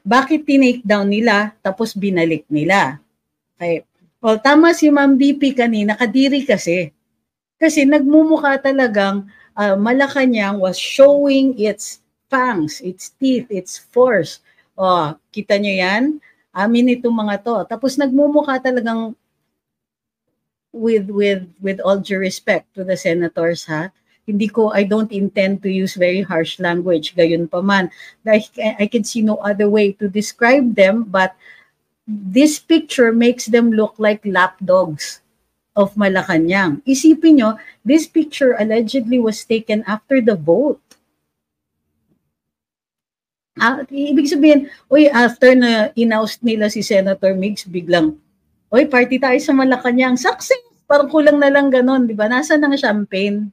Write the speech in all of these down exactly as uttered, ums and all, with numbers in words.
bakit tinake down nila tapos binalik nila? Okay. Well, tama si Ma'am B P kanina, kadiri kasi. Kasi nagmumukha talagang uh, Malacanang was showing its fangs, its teeth, its force. Oh, kita nyo yan? Amin itong mga to. Tapos nagmumukha talagang with with with all due respect to the senators, ha? Hindi ko, I don't intend to use very harsh language, gayon pa man. I, I can see no other way to describe them, but this picture makes them look like lapdogs of Malacanang. Isipin nyo, this picture allegedly was taken after the vote. Ah, ibig sabihin, uy, after na in-oust nila si Senator Migs, biglang, uy, party tayo sa Malacanang. Success! Parang kulang na lang ganon, di ba? Nasaan ang champagne?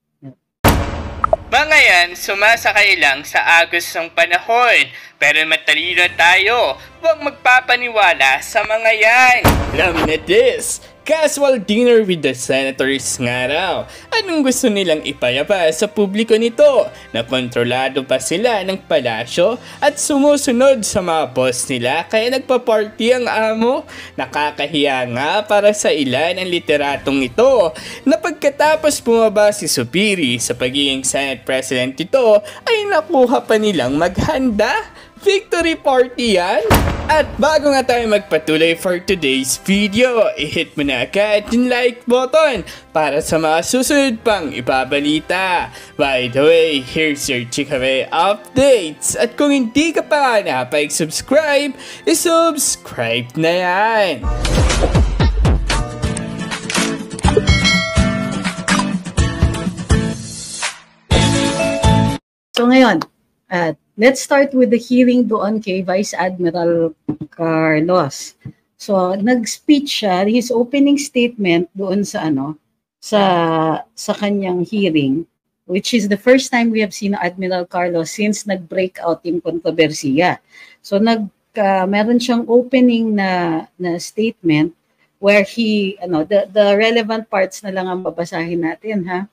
Mga yan, sumasakay lang sa agos ng panahon. Pero matalino tayo, huwag magpapaniwala sa mga yan. Alam na this, casual dinner with the senators nga raw. Anong gusto nilang ipayapa sa publiko nito? Na kontrolado pa sila ng palasyo at sumusunod sa mga boss nila kaya nagpa-party ang amo? Nakakahiya nga para sa ilan ang literatong ito na pagkatapos bumaba si Zubiri sa pagiging Senate President ito ay nakuha pa nilang maghanda. Victory party yan! At bago nga tayo magpatuloy for today's video, i-hit mo na agad yung like button para sa mga susunod pang ibabalita. By the way, here's your Chikabe updates. At kung hindi ka pa nakapag-subscribe, i-subscribe na yan! So ngayon, at uh, let's start with the hearing doon kay Vice Admiral Carlos. So, nag-speech siya, his opening statement doon sa ano, sa sa kanyang hearing, which is the first time we have seen Admiral Carlos since nag-break out yung kontrobersiya. So, nag uh, meron siyang opening na na statement where he ano, the the relevant parts na lang ang babasahin natin, ha.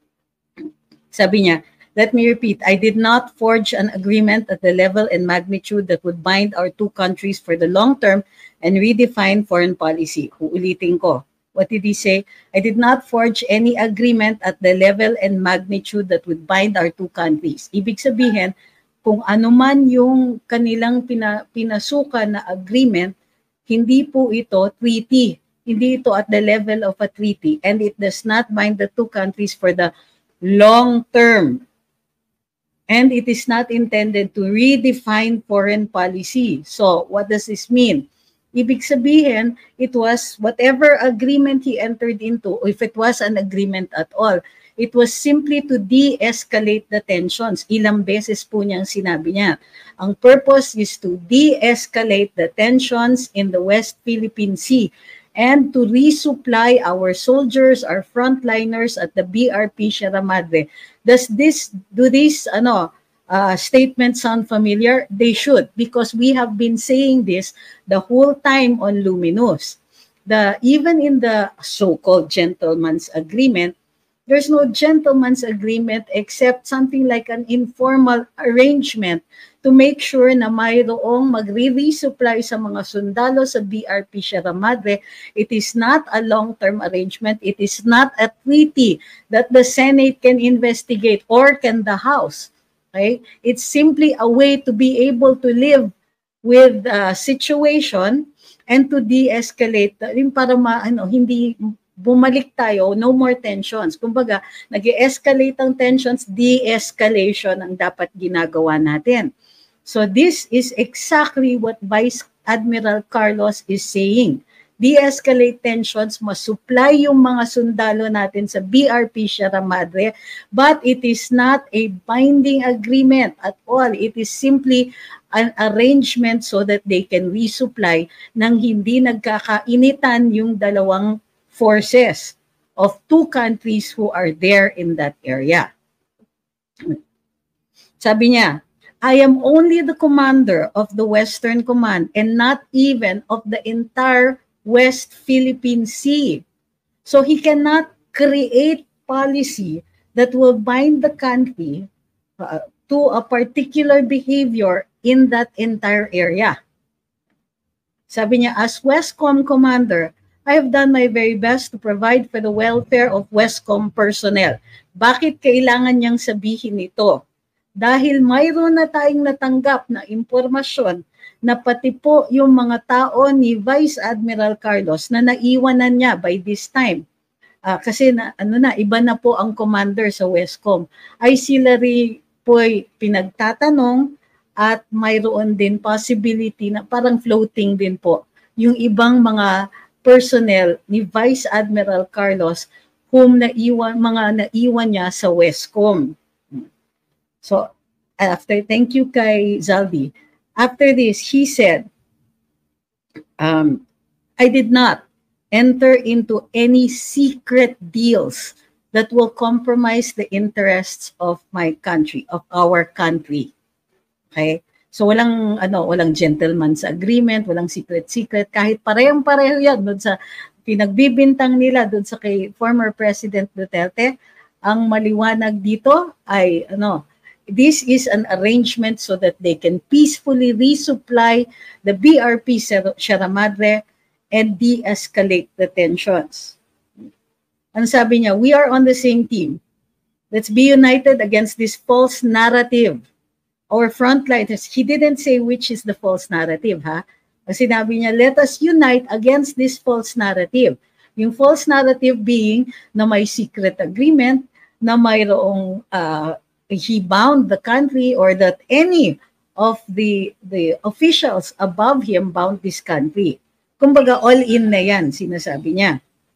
Sabi niya, let me repeat, I did not forge an agreement at the level and magnitude that would bind our two countries for the long term and redefine foreign policy. Uulitin ko. What did he say? I did not forge any agreement at the level and magnitude that would bind our two countries. Ibig sabihin, kung ano man yung kanilang pina, pinasukan na agreement, hindi po ito treaty. Hindi ito at the level of a treaty. And it does not bind the two countries for the long term. And it is not intended to redefine foreign policy. So, what does this mean? Ibig sabihin, it was whatever agreement he entered into, if it was an agreement at all, it was simply to de-escalate the tensions. Ilang beses po niyang sinabi niya. Ang purpose is to de-escalate the tensions in the West Philippine Sea and to resupply our soldiers, our frontliners at the B R P Sierra Madre. Does this, do these ano, uh, statements sound familiar? They should, because we have been saying this the whole time on Luminous. The, even in the so-called gentleman's agreement, there's no gentleman's agreement except something like an informal arrangement to make sure na mayroong magre-resupply sa mga sundalo sa B R P Sierra Madre. It is not a long-term arrangement. It is not a treaty that the Senate can investigate or can the House. Okay? It's simply a way to be able to live with a situation and to de-escalate yung para ma, ano, hindi bumalik tayo, no more tensions. Kumbaga, nag-escalate ang tensions, de-escalation ang dapat ginagawa natin. So this is exactly what Vice Admiral Carlos is saying. De-escalate tensions, masupply yung mga sundalo natin sa B R P Sierra Madre, but it is not a binding agreement at all. It is simply an arrangement so that they can resupply nang hindi nagkakainitan yung dalawang forces of two countries who are there in that area. Sabi niya, I am only the commander of the Western Command and not even of the entire West Philippine Sea. So he cannot create policy that will bind the country uh, to a particular behavior in that entire area. Sabi niya, as Westcom commander, I have done my very best to provide for the welfare of Westcom personnel. Bakit kailangan niyang sabihin ito? Dahil mayroon na tayong natanggap na impormasyon na pati po yung mga tao ni Vice Admiral Carlos na naiwanan niya by this time. Uh, kasi na, ano na, iba na po ang commander sa Westcom. Ay sila rin po'y pinagtatanong at mayroon din possibility na parang floating din po yung ibang mga personnel ni Vice Admiral Carlos whom naiwan, mga naiwan niya sa Westcom. So, after, thank you kay Zaldi. After this, he said, um, I did not enter into any secret deals that will compromise the interests of my country, of our country. Okay? So, walang, ano, walang gentleman's agreement, walang secret-secret, kahit parehong-pareho yan doon sa pinagbibintang nila doon sa kay former President Duterte, ang maliwanag dito ay, ano, this is an arrangement so that they can peacefully resupply the B R P Sierra Madre and de-escalate the tensions. Ang sabi niya, we are on the same team. Let's be united against this false narrative. Our frontliners, he didn't say which is the false narrative, ha? Ang sinabi niya, let us unite against this false narrative. Yung false narrative being na may secret agreement, na mayroong uh, he bound the country or that any of the the officials above him bound this country. Kumbaga all in na yan, sinasabi niya.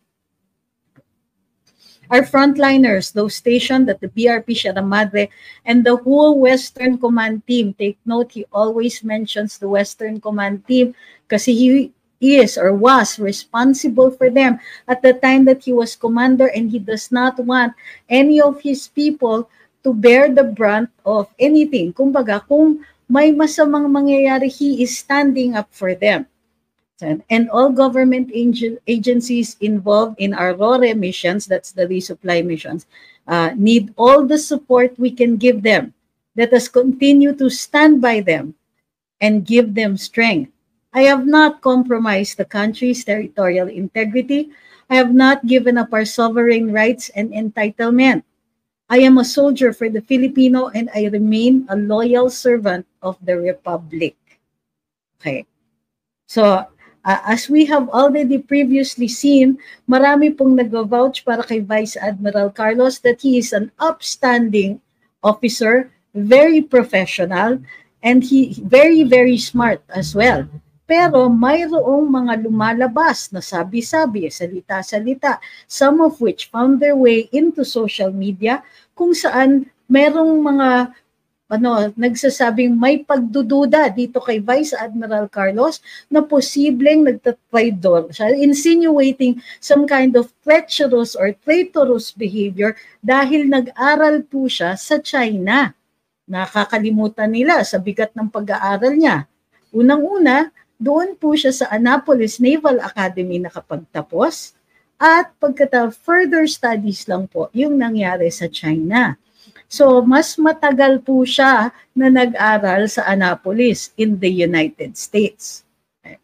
Our frontliners, those stationed at the B R P Sierra Madre and the whole Western Command team, take note, he always mentions the Western Command team kasi he is or was responsible for them at the time that he was commander, and he does not want any of his people to bear the brunt of anything. Kumbaga, kung may masamang mangyayari, he is standing up for them. And all government agencies involved in our R O R E missions, that's the resupply missions, uh, need all the support we can give them. Let us continue to stand by them and give them strength. I have not compromised the country's territorial integrity. I have not given up our sovereign rights and entitlement. I am a soldier for the Filipino and I remain a loyal servant of the Republic. Okay. So, uh, as we have already previously seen, marami pong nag-vouch para kay Vice Admiral Carlos that he is an upstanding officer, very professional, and he very, very smart as well. Pero mayroong mga lumalabas na sabi-sabi, salita-salita, some of which found their way into social media kung saan merong mga ano, nagsasabing may pagdududa dito kay Vice Admiral Carlos na posibleng nagtatraidor siya, insinuating some kind of treacherous or traitorous behavior dahil nag-aral po siya sa China. Nakakalimutan nila sa bigat ng pag-aaral niya. Unang-una, doon po siya sa Annapolis Naval Academy nakapagtapos at pagkata further studies lang po yung nangyari sa China. So mas matagal po siya na nag-aral sa Annapolis in the United States. Okay.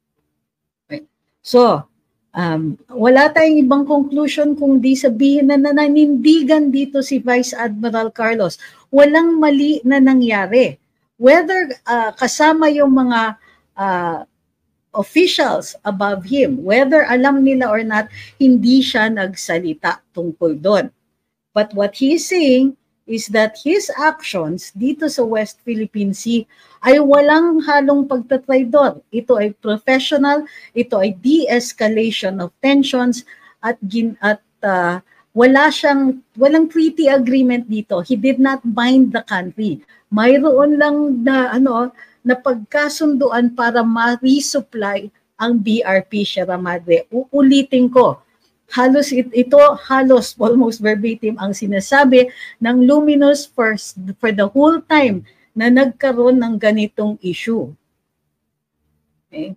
Okay. So um, wala tayong ibang conclusion kung di sabihin na nananindigan dito si Vice Admiral Carlos. Walang mali na nangyari. Whether uh, kasama yung mga Uh, officials above him, whether alam nila or not, hindi siya nagsalita tungkol doon. But what he is saying is that his actions dito sa West Philippine Sea ay walang halong pagtatraidor. Ito ay professional, ito ay de-escalation of tensions at, gin, at uh, wala siyang, walang treaty agreement dito. He did not bind the country. Mayroon lang na ano, na pagkasunduan para ma-resupply ang B R P Sierra Madre. Uulitin ko, halos it, ito, halos almost verbatim ang sinasabi ng Luminous for, for the whole time na nagkaroon ng ganitong issue. Okay.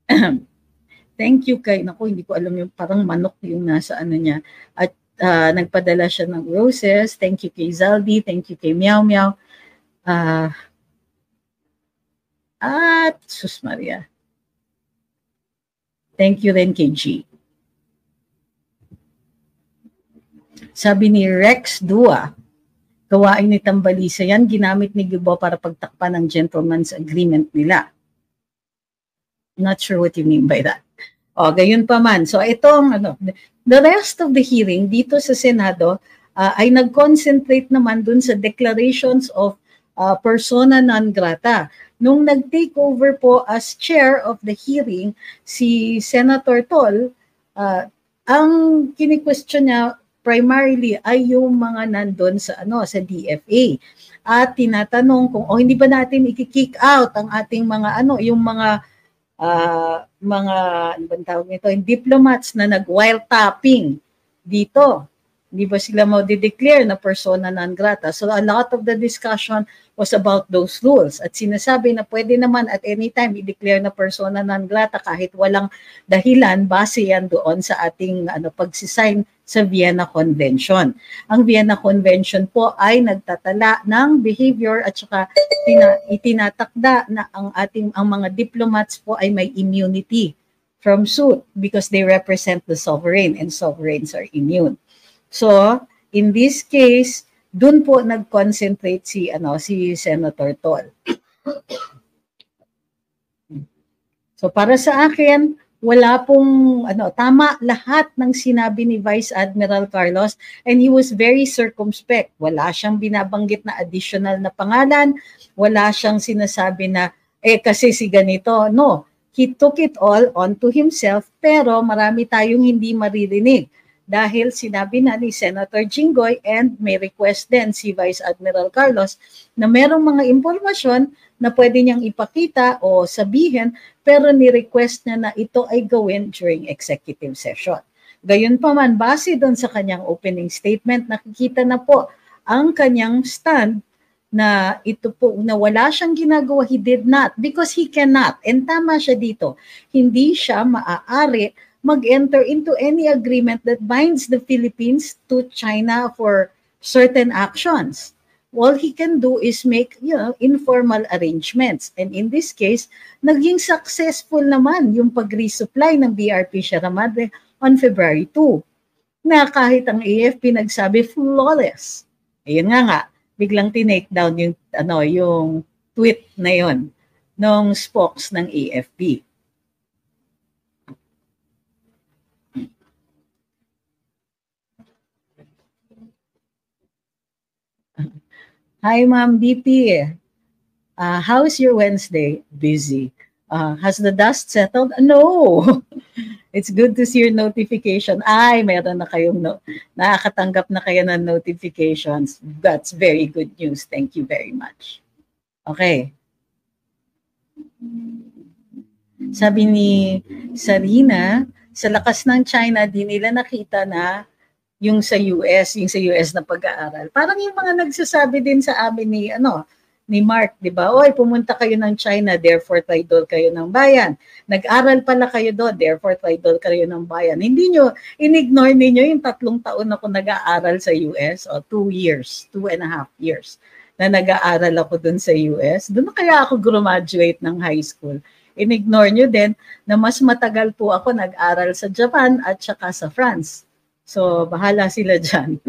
Thank you kay, naku, hindi ko alam yung parang manok yung nasa ano niya. At uh, nagpadala siya ng roses. Thank you kay Zaldi. Thank you kay Meow Meow. Ah... Uh, At, sus Maria. Thank you rin kay G. Sabi ni Rex Dua, gawain ni Tambalisa yan, ginamit ni Gubo para pagtakpan ng gentleman's agreement nila. Not sure what you mean by that. O, gayon pa man. So, itong, ano, the rest of the hearing dito sa Senado uh, ay nag-concentrate naman dun sa declarations of uh, persona non grata. Nung nag-take over po as chair of the hearing, si Senator Tol, uh, ang kini-question niya primarily ay yung mga nandun sa ano sa D F A. At tinatanong kung o oh, hindi ba natin i-kick out ang ating mga ano, yung mga uh, mga ano bang tawag nito, yung diplomats na nag-wiretapping dito. Hindi ba sila mau-declare na persona non grata? So a lot of the discussion was about those rules. At sinasabi na pwede naman at any time i-declare na persona non grata kahit walang dahilan, base yan doon sa ating ano, pagsisign sa Vienna Convention. Ang Vienna Convention po ay nagtatala ng behavior at saka tina, itinatakda na ang ating ang mga diplomats po ay may immunity from suit because they represent the sovereign and sovereigns are immune. So, in this case, dun po nag-concentrate si ano si Senator Tol. So para sa akin, wala pong ano tama lahat ng sinabi ni Vice Admiral Carlos and he was very circumspect. Wala siyang binabanggit na additional na pangalan, wala siyang sinasabi na eh kasi si ganito. No, he took it all onto himself pero marami tayong hindi maririnig. Dahil sinabi na ni Senator Jinggoy and may request din si Vice Admiral Carlos na merong mga impormasyon na pwede niyang ipakita o sabihin pero ni-request niya na ito ay gawin during executive session. Gayun pa man, base doon sa kanyang opening statement, nakikita na po ang kanyang stand na ito po, na wala siyang ginagawa, he did not because he cannot. And tama siya dito, hindi siya maaari mag-enter into any agreement that binds the Philippines to China for certain actions. All he can do is make, you know, informal arrangements. And in this case, naging successful naman yung pag-resupply ng B R P Sierra Madre on February second. Na kahit ang A F P nagsabi flawless. Ayun nga nga, biglang tinake down yung, ano, yung tweet na yon ng spokes ng A F P. Hi, Ma'am B P. Uh, how's your Wednesday? Busy. Uh, has the dust settled? No. It's good to see your notification. Ay, meron na kayong no nakakatanggap na kayo ng notifications. That's very good news. Thank you very much. Okay. Sabi ni Sarina, sa lakas ng China, di nila nakita na yung sa U S, yung sa U S na pag-aaral. Parang yung mga nagsasabi din sa amin ni ano, ni Mark, 'di ba? Oy, pumunta kayo ng China, therefore traidor kayo ng bayan. Nag-aral pala kayo doon, therefore traidor kayo ng bayan. Hindi nyo inignore niyo yung tatlong taon ako nag-aaral sa U S o two years, two and a half years na nag-aaral ako doon sa U S. Doon kaya ako graduate ng high school. Inignore nyo din na mas matagal po ako nag-aral sa Japan at saka sa France. So, bahala sila dyan.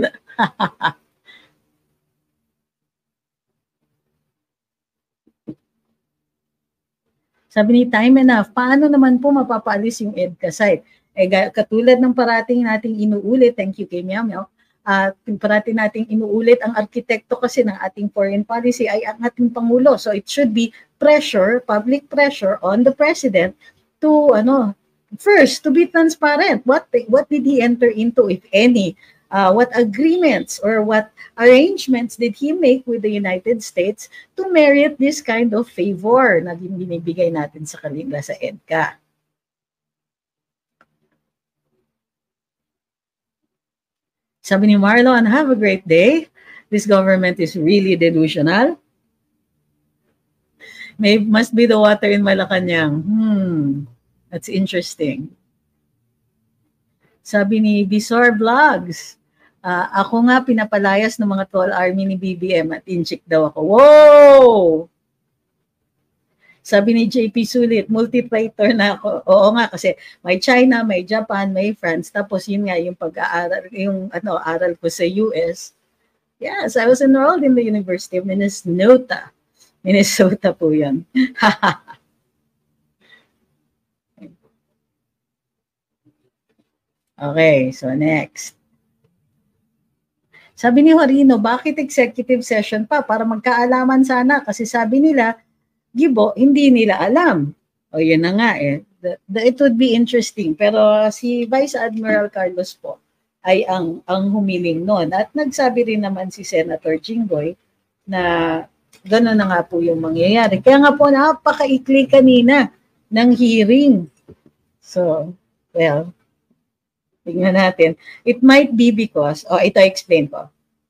Sabi ni Time Enough, paano naman po mapapaalis yung EDCA site? Eh, katulad ng parating nating inuulit, thank you kay Meow Meow, at uh, parating nating inuulit, ang arkitekto kasi ng ating foreign policy ay ang ating Pangulo. So, it should be pressure, public pressure on the President to, ano, first, to be transparent. What what did he enter into, if any? Uh, what agreements or what arrangements did he make with the United States to merit this kind of favor na binibigay natin sa kanila sa EDCA? Sabi ni Marlon, have a great day. This government is really delusional. May must be the water in Malacanang. Hmm. That's interesting. Sabi ni Bisor Vlogs, uh, ako nga pinapalayas ng mga Tol Army ni B B M at incheck daw ako. Whoa! Sabi ni J P Sulit, multiplayer na ako. Oo nga, kasi may China, may Japan, may France. Tapos yun nga, yung pag-aaral, yung ano, aral ko sa U S. Yes, I was enrolled in the University of Minnesota. Minnesota po yun. Okay, so next. Sabi ni Horino, bakit executive session pa? Para magkaalaman sana. Kasi sabi nila, Gibo, hindi nila alam. O yun na nga eh. The, the, it would be interesting. Pero si Vice Admiral Carlos po ay ang, ang humiling noon. At nagsabi rin naman si Senator Jinggoy na gano'n na nga po yung mangyayari. Kaya nga po napakaikli kanina ng hearing. So, well, tingnan natin. It might be because, oh, ito explain ko.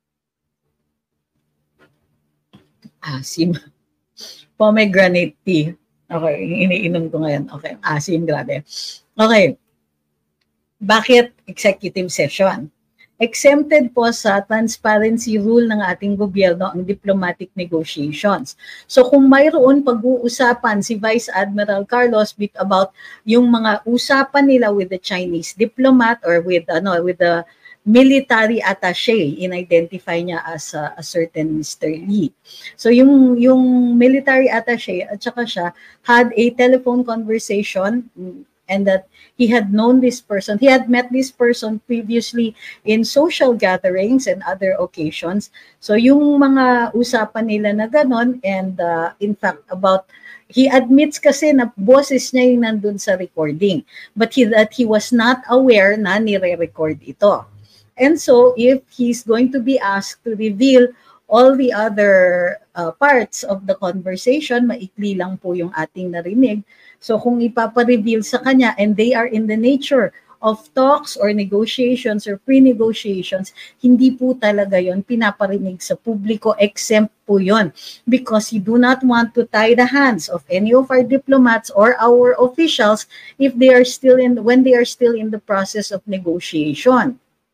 Asim. Pomegranate tea. Okay, iniinom ko ngayon. Okay, asim, grabe. Okay. Bakit executive session? Exempted po sa transparency rule ng ating gobyerno ang diplomatic negotiations. So kung mayroon pag-uusapan si Vice Admiral Carlos bit about yung mga usapan nila with the Chinese diplomat or with ano with the military attaché, in-identify niya as a, a certain Mister Lee. So yung yung military attaché at saka siya had a telephone conversation and that he had known this person. He had met this person previously in social gatherings and other occasions. So yung mga usapan nila na ganon, and uh, in fact about, he admits kasi na boses niya yung nandun sa recording, but he, that he was not aware na nire-record ito. And so if he's going to be asked to reveal all the other uh, parts of the conversation, maikli lang po yung ating narinig. So kung ipapa-reveal sa kanya and they are in the nature of talks or negotiations or pre-negotiations, hindi po talaga yon pinaparinig sa publiko, exempt po yon because you do not want to tie the hands of any of our diplomats or our officials if they are still in when they are still in the process of negotiation.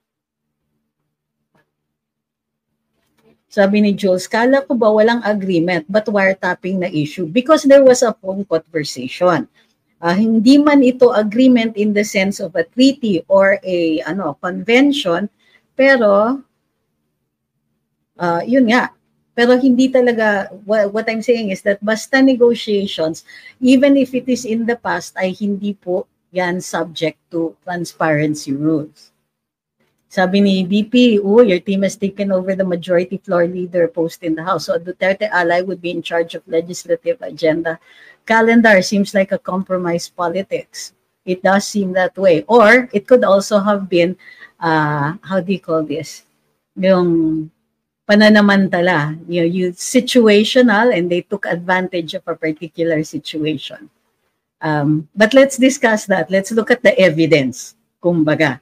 Sabi ni Jules, kala ko ba walang agreement but wiretapping na issue because there was a phone conversation. Uh, hindi man ito agreement in the sense of a treaty or a ano convention, pero uh, yun nga. Pero hindi talaga, what, what I'm saying is that basta negotiations, even if it is in the past, ay hindi po yan subject to transparency rules. Sabi ni B P, oh, your team has taken over the majority floor leader post in the House. So a Duterte ally would be in charge of legislative agenda. Calendar seems like a compromise politics. It does seem that way. Or it could also have been, uh, how do you call this? Yung pananamantala. You know, you situational and they took advantage of a particular situation. Um, but let's discuss that. Let's look at the evidence, kumbaga.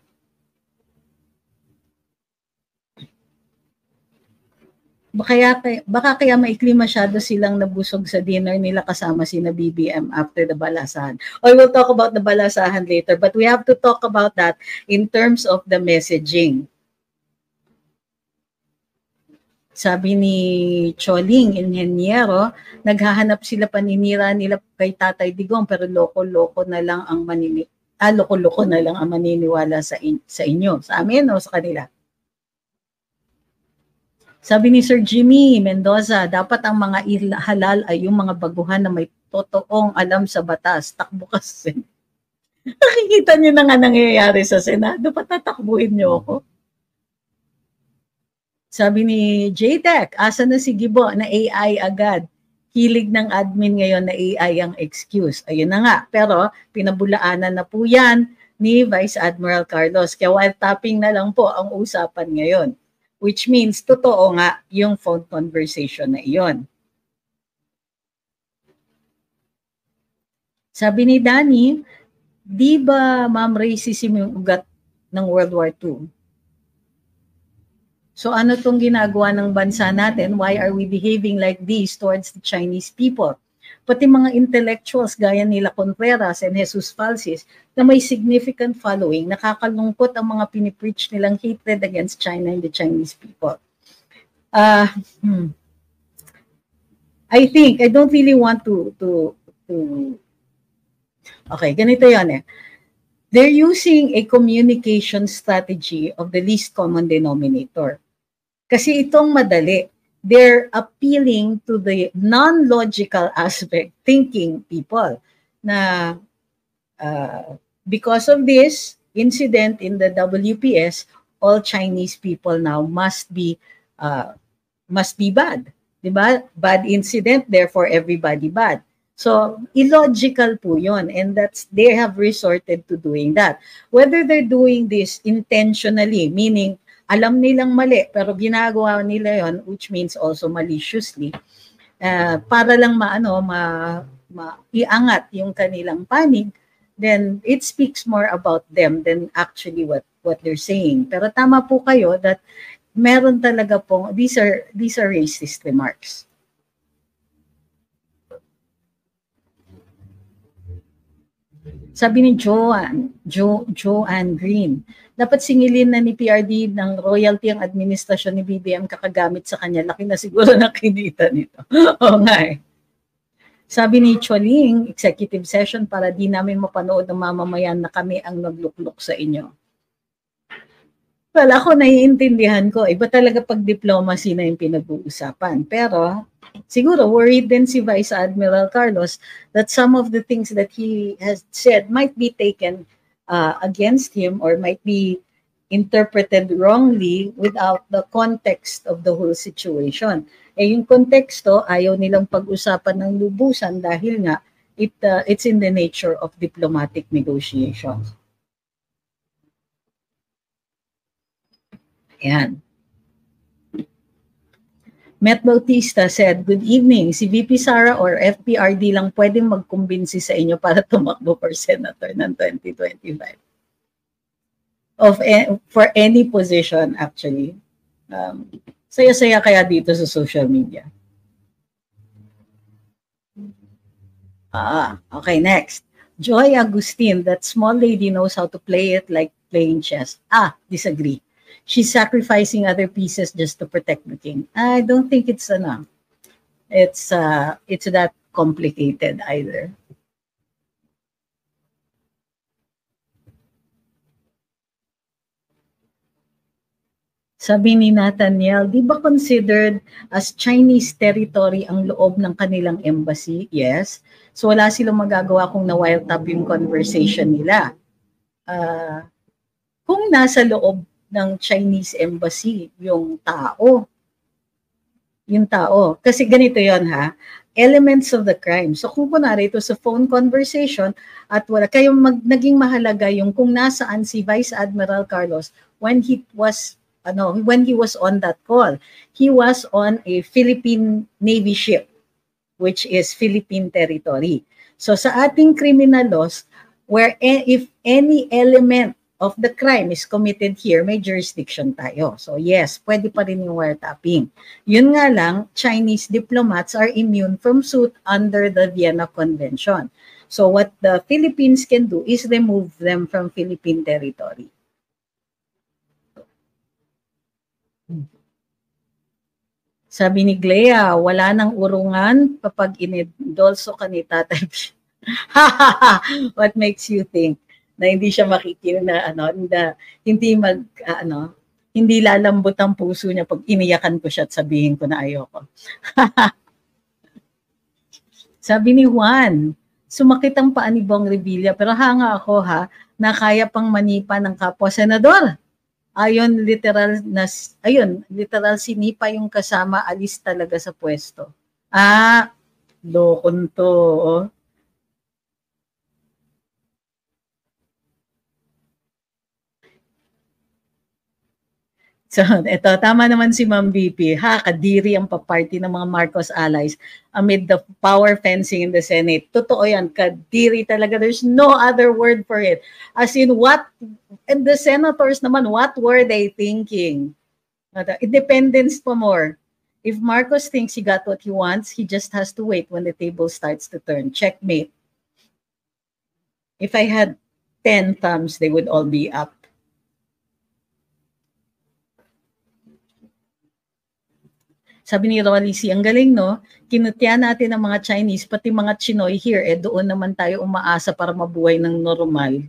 Baka kaya, baka kaya maikli masyado silang nabusog sa dinner nila kasama si na B B M after the balasahan. Or we'll talk about the balasahan later, but we have to talk about that in terms of the messaging. Sabi ni Choling Ingeniero, naghahanap sila paninira nila kay Tatay Digong pero loko-loko na lang ang manini ah, loko-loko na lang ang maniniwala sa, in sa inyo. Sa amin o sa kanila? Sabi ni Sir Jimmy Mendoza, dapat ang mga halal ay yung mga baguhan na may totoong alam sa batas. Takbo kasi. Nakikita niyo na nga nangyayari sa Senado, patatakbuhin niyo ako. Sabi ni J-Tech, asa na si Gibo na A I agad? Hilig ng admin ngayon na A I ang excuse. Ayun na nga, pero pinabulaanan na po yan ni Vice Admiral Carlos. Kaya wiretapping na lang po ang usapan ngayon. Which means, totoo nga yung phone conversation na iyon. Sabi ni Danny, di ba ma'am racism yung ugat ng World War Two? So ano tong ginagawa ng bansa natin? Why are we behaving like this towards the Chinese people? Pati mga intellectuals gaya nila Contreras and Jesus Falsis na may significant following, nakakalungkot ang mga pinipreach nilang hatred against China and the Chinese people. Uh, hmm. I think, I don't really want to, to to... Okay, ganito yan eh. They're using a communication strategy of the least common denominator. Kasi itong madali, they're appealing to the non-logical aspect, thinking people, na uh, because of this incident in the W P S, all Chinese people now must be uh, must be bad. Diba? Bad incident, therefore everybody bad. So, illogical po yun. And that's, they have resorted to doing that. Whether they're doing this intentionally, meaning, alam nilang mali, pero ginagawa nila yon, which means also maliciously, uh, para lang maano, ma, ma, iangat yung kanilang panig, then it speaks more about them than actually what, what they're saying. Pero tama po kayo that meron talaga pong, these are, these are racist remarks. Sabi ni Joanne, jo, Joanne Green, dapat singilin na ni P R D ng royalty ang administrasyon ni B B M kakagamit sa kanya. Laki na siguro na kinita nito. Oo nga eh. Sabi ni Choling, executive session para di namin mapanood ng mamamayan na kami ang nagluklok sa inyo. Well, ako naiintindihan ko. Iba talaga pag diplomacy na yung pinag-uusapan. Pero siguro worried din si Vice Admiral Carlos that some of the things that he has said might be taken uh, against him or might be interpreted wrongly without the context of the whole situation. Eh yung konteksto, ayaw nilang pag-usapan ng lubusan dahil nga it, uh, it's in the nature of diplomatic negotiations. Ayan. Met Bautista said, good evening. Si V P Sara or F P R D lang pwedeng magkumbinsi sa inyo para tumakbo for senator ng twenty twenty-five. Of, for any position, actually. Um, saya-saya kaya dito sa social media. Ah, okay, next. Joy Agustin, that small lady knows how to play it like playing chess. Ah, disagree. She's sacrificing other pieces just to protect the king. I don't think it's ano, it's uh, it's that complicated either. Sabi ni Nathaniel, di ba considered as Chinese territory ang loob ng kanilang embassy? Yes. So wala silang magagawa kung na-wild up yung conversation nila. Uh, kung nasa loob ng Chinese embassy, yung tao. Yung tao. Kasi ganito yon ha, elements of the crime. So kung kunwari ito sa phone conversation at wala kayong mag, naging mahalaga yung kung nasaan si Vice Admiral Carlos when he was ano when he was on that call. He was on a Philippine Navy ship which is Philippine territory. So sa ating criminal laws, where if any element of the crime is committed here, may jurisdiction tayo. So yes, pwede pa rin yung wiretapping. Yun nga lang, Chinese diplomats are immune from suit under the Vienna Convention. So what the Philippines can do is remove them from Philippine territory. Sabi ni Glea, wala nang urungan kapag inendolso ka ni Tatay. What makes you think na hindi siya makikinig na ano, na, hindi mag uh, ano, hindi lalambot ang puso niya pag iniyakan ko siya at sabihin ko na ayoko. Sabi ni Juan, sumakit ang paa ni Bong Revilla pero hanga ako ha, na kaya pang manipa ng kapwa senador. Ayon literal na ayun, literal sinipa yung kasama, alis talaga sa pwesto. Ah, lokon to. Oh. So, ito, tama naman si Ma'am B P. Ha, kadiri ang paparty ng mga Marcos allies amid the power fencing in the Senate. Totoo yan, kadiri talaga. There's no other word for it. As in, what, and the senators naman, what were they thinking? It depends pa more. If Marcos thinks he got what he wants, he just has to wait when the table starts to turn. Checkmate. If I had ten thumbs, they would all be up. Sabi ni Rolly C, ang galing no, kinutya natin ang mga Chinese, pati mga Chinoy here, eh doon naman tayo umaasa para mabuhay ng normal.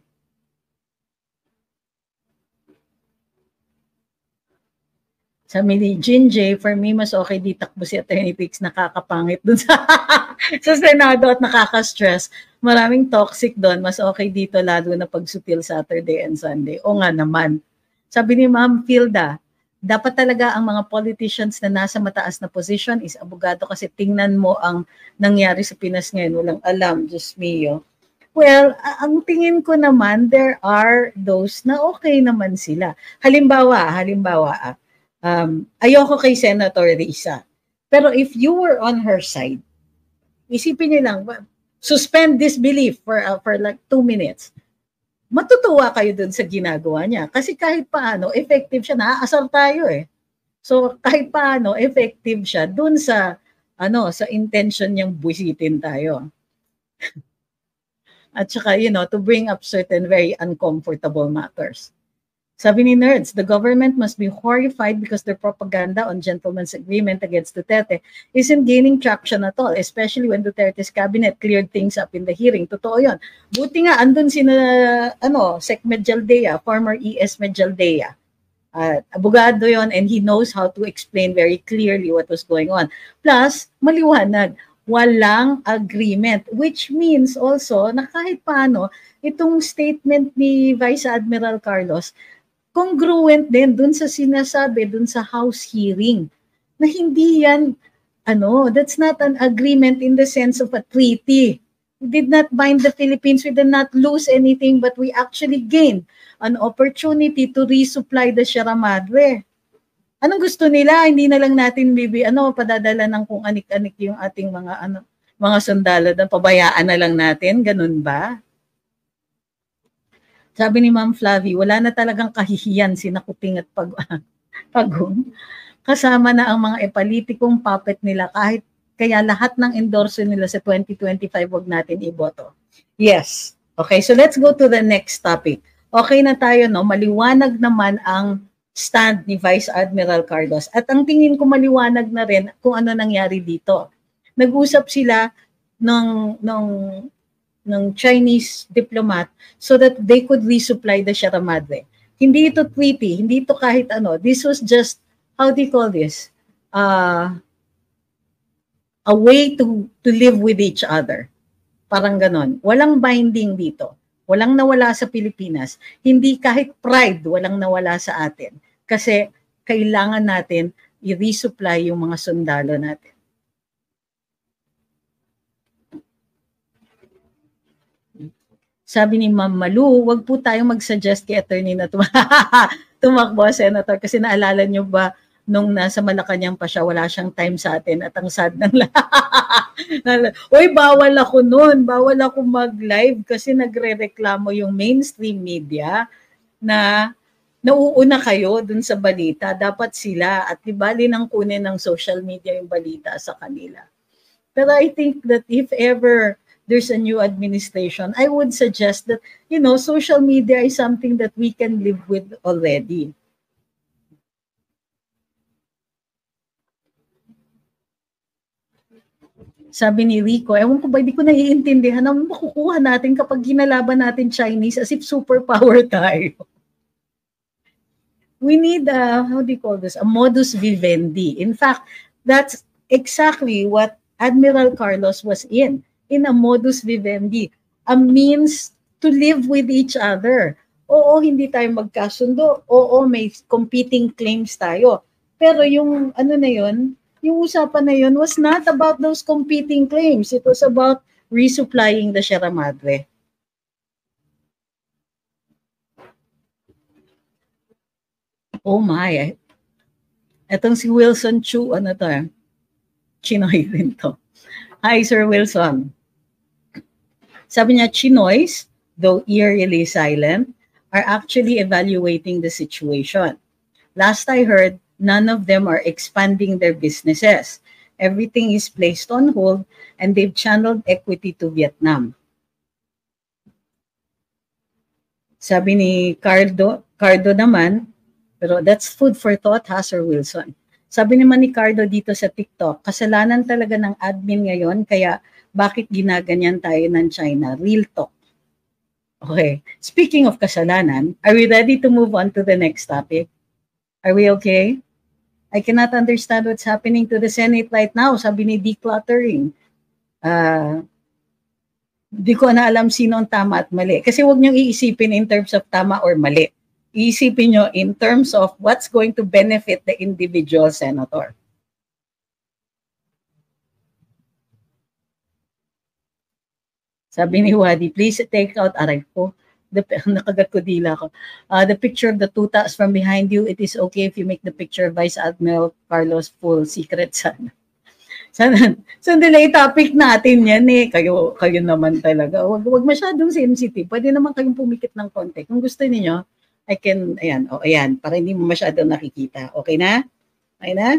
Sabi ni Jin J, for me, mas okay di takbo si Attorney Pix, nakakapangit dun sa, sa Senado at nakaka-stress. Maraming toxic doon, mas okay dito lalo na pagsutil Saturday and Sunday. O nga naman. Sabi ni Ma'am Filda, dapat talaga ang mga politicians na nasa mataas na position is abogado kasi tingnan mo ang nangyari sa Pinas ngayon, walang alam, Diyos mio. Well, ang tingin ko naman, there are those na okay naman sila. Halimbawa, halimbawa, Um, ayoko kay Senator Risa. Pero if you were on her side, isipin niyo lang, suspend disbelief for, uh, for like two minutes. Matutuwa kayo dun sa ginagawa niya. Kasi kahit paano, effective siya. Naaasar tayo eh. So kahit paano, effective siya dun sa, ano, sa intention niyang busitin tayo. At saka, you know, to bring up certain very uncomfortable matters. Sabi ni Nerds, the government must be horrified because their propaganda on gentleman's agreement against Duterte isn't gaining traction at all, especially when Duterte's cabinet cleared things up in the hearing. Totoo yun. Buti nga, andun sina, ano, Sec Medjaldea, former E S Medjaldea. Uh, abogado yon and he knows how to explain very clearly what was going on. Plus, maliwanag, walang agreement, which means also na kahit paano, itong statement ni Vice Admiral Carlos, congruent din dun sa sinasabi dun sa House hearing na hindi yan, ano, that's not an agreement in the sense of a treaty. We did not bind the Philippines, we did not lose anything, but we actually gained an opportunity to resupply the Sierra Madre. Anong gusto nila? Hindi na lang natin bibi, ano, padadala ng kung anik-anik yung ating mga, ano, mga sundalo, pabayaan na lang natin, ganun ba? Sabi ni Ma'am Flavie, wala na talagang kahihiyan si Nakuting at Pag Pagong. Kasama na ang mga epolitikong puppet nila kahit kaya lahat ng endorso nila sa twenty twenty-five wag natin iboto. Yes. Okay, so let's go to the next topic. Okay na tayo, no? Maliwanag naman ang stand ni Vice Admiral Carlos. At ang tingin ko maliwanag na rin kung ano nangyari dito. Nag-usap sila ng, ng ng Chinese diplomat so that they could resupply the Sierra Madre. Hindi ito treaty, hindi ito kahit ano. This was just, how do you call this? Uh, a way to, to live with each other. Parang ganon. Walang binding dito. Walang nawala sa Pilipinas. Hindi kahit pride, walang nawala sa atin. Kasi kailangan natin i-resupply yung mga sundalo natin. Sabi ni Ma'am Malu, wag po tayong mag-suggest kay attorney na tum tumakbo, Senator, kasi naalala nyo ba nung nasa Malacanang pa siya, wala siyang time sa atin at ang sad ng Uy, bawal ako noon, bawal ako mag-live kasi nagre-reklamo yung mainstream media na nauuna kayo dun sa balita, dapat sila at ibali nang kunin ng social media yung balita sa kanila. Pero I think that if ever there's a new administration, I would suggest that, you know, social media is something that we can live with already. Sabi ni Rico, ewan ko ba, hindi ko naiintindihan ang makukuha natin kapag ginalaban natin Chinese as if superpower tayo. We need a, how do you call this, a modus vivendi. In fact, that's exactly what Admiral Carlos was in. In a modus vivendi, a means to live with each other. Oo, hindi tayo magkasundo. Oo, may competing claims tayo. Pero yung ano na yun, yung usapan na yun was not about those competing claims. It was about resupplying the Sierra Madre. Oh my. Etong si Wilson Chu, ano to? Chinoy rin to. Hi, Sir Wilson. Sabi niya, Chinoys, though eerily silent, are actually evaluating the situation. Last I heard, none of them are expanding their businesses. Everything is placed on hold and they've channeled equity to Vietnam. Sabi ni Cardo, Cardo naman, pero that's food for thought, ha, Sir Wilson. Sabi naman ni Cardo dito sa TikTok, kasalanan talaga ng admin ngayon, kaya bakit ginaganyan tayo ng China? Real talk. Okay. Speaking of kasalanan, are we ready to move on to the next topic? Are we okay? I cannot understand what's happening to the Senate right now. Sabi ni decluttering. Uh, di ko na alam sino ang tama at mali. Kasi huwag niyong iisipin in terms of tama or mali. Iisipin nyo in terms of what's going to benefit the individual senator. Sabi ni Wadi, please take out, aray ko, the, nakagat ko dila ko, uh, the picture of the tutas from behind you. It is okay if you make the picture of Vice Admiral Carlos full secret sana. Sana, sandali, topic natin yan eh. Kayo, kayo naman talaga. Wag, wag masyadong sensitive. Pwede naman kayong pumikit ng konti. Kung gusto niyo I can, ayan, o oh, ayan, para hindi mo masyadong nakikita. Okay na? Okay na?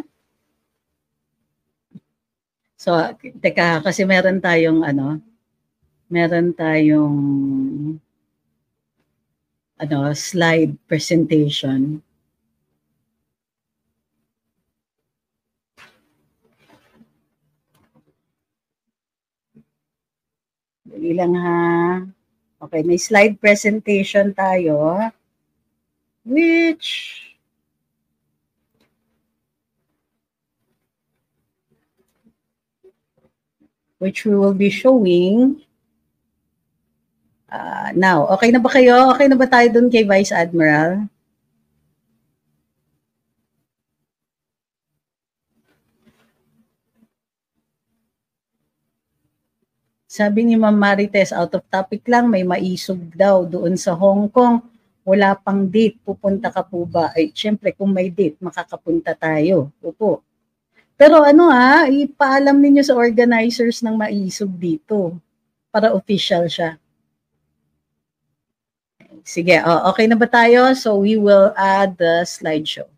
So, teka, kasi meron tayong, ano, meron tayong, ano, slide presentation. Dali lang ha. Okay, may slide presentation tayo. Which which we will be showing uh, now. Okay na ba kayo? Okay na ba tayo dun kay Vice Admiral? Sabi ni Ma'am Marites, out of topic lang, may maisog daw doon sa Hong Kong. Wala pang date, pupunta ka po ba? Ay, syempre, kung may date, makakapunta tayo. Opo. Pero ano ha, ipaalam ninyo sa organizers ng maisog dito para official siya. Sige, oh, okay na ba tayo? So we will add the slideshow.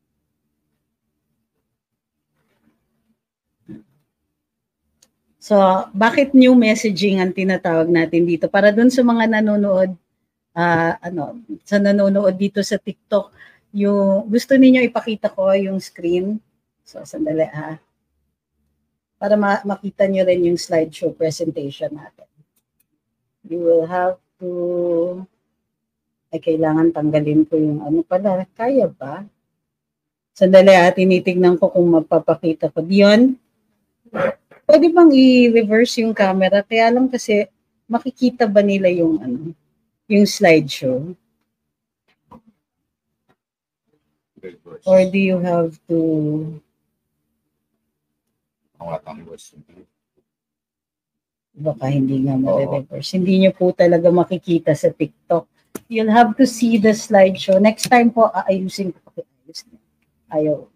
So, bakit new messaging ang tinatawag natin dito? Para dun sa mga nanonood, uh, ano, sa nanonood dito sa TikTok, yung gusto niyo ipakita ko yung screen. So, sandali ha. Para ma makita niyo rin yung slideshow presentation natin. You will have to, ay kailangan tanggalin ko yung ano pala. Kaya ba? Sandali ha, tinitignan ko kung mapapakita ko. Diyon, pwede bang i-reverse yung camera? Kaya lang kasi makikita ba nila yung ano, yung slideshow? Or do you have to baka hindi nga ma-reverse. Hindi nyo po talaga makikita sa TikTok. You'll have to see the slideshow. Next time po, aayusin ko. Ayaw.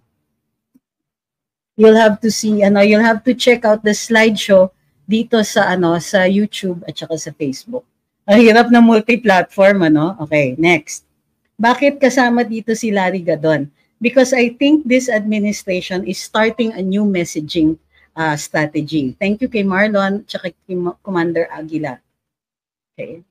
You'll have to see, ano, you'll have to check out the slideshow dito sa, ano, sa YouTube at saka sa Facebook. Ang hirap na multi-platform, ano? Okay, next. Bakit kasama dito si Larry Gadon? Because I think this administration is starting a new messaging uh, strategy. Thank you kay Marlon at saka kay Commander Aguila. Okay.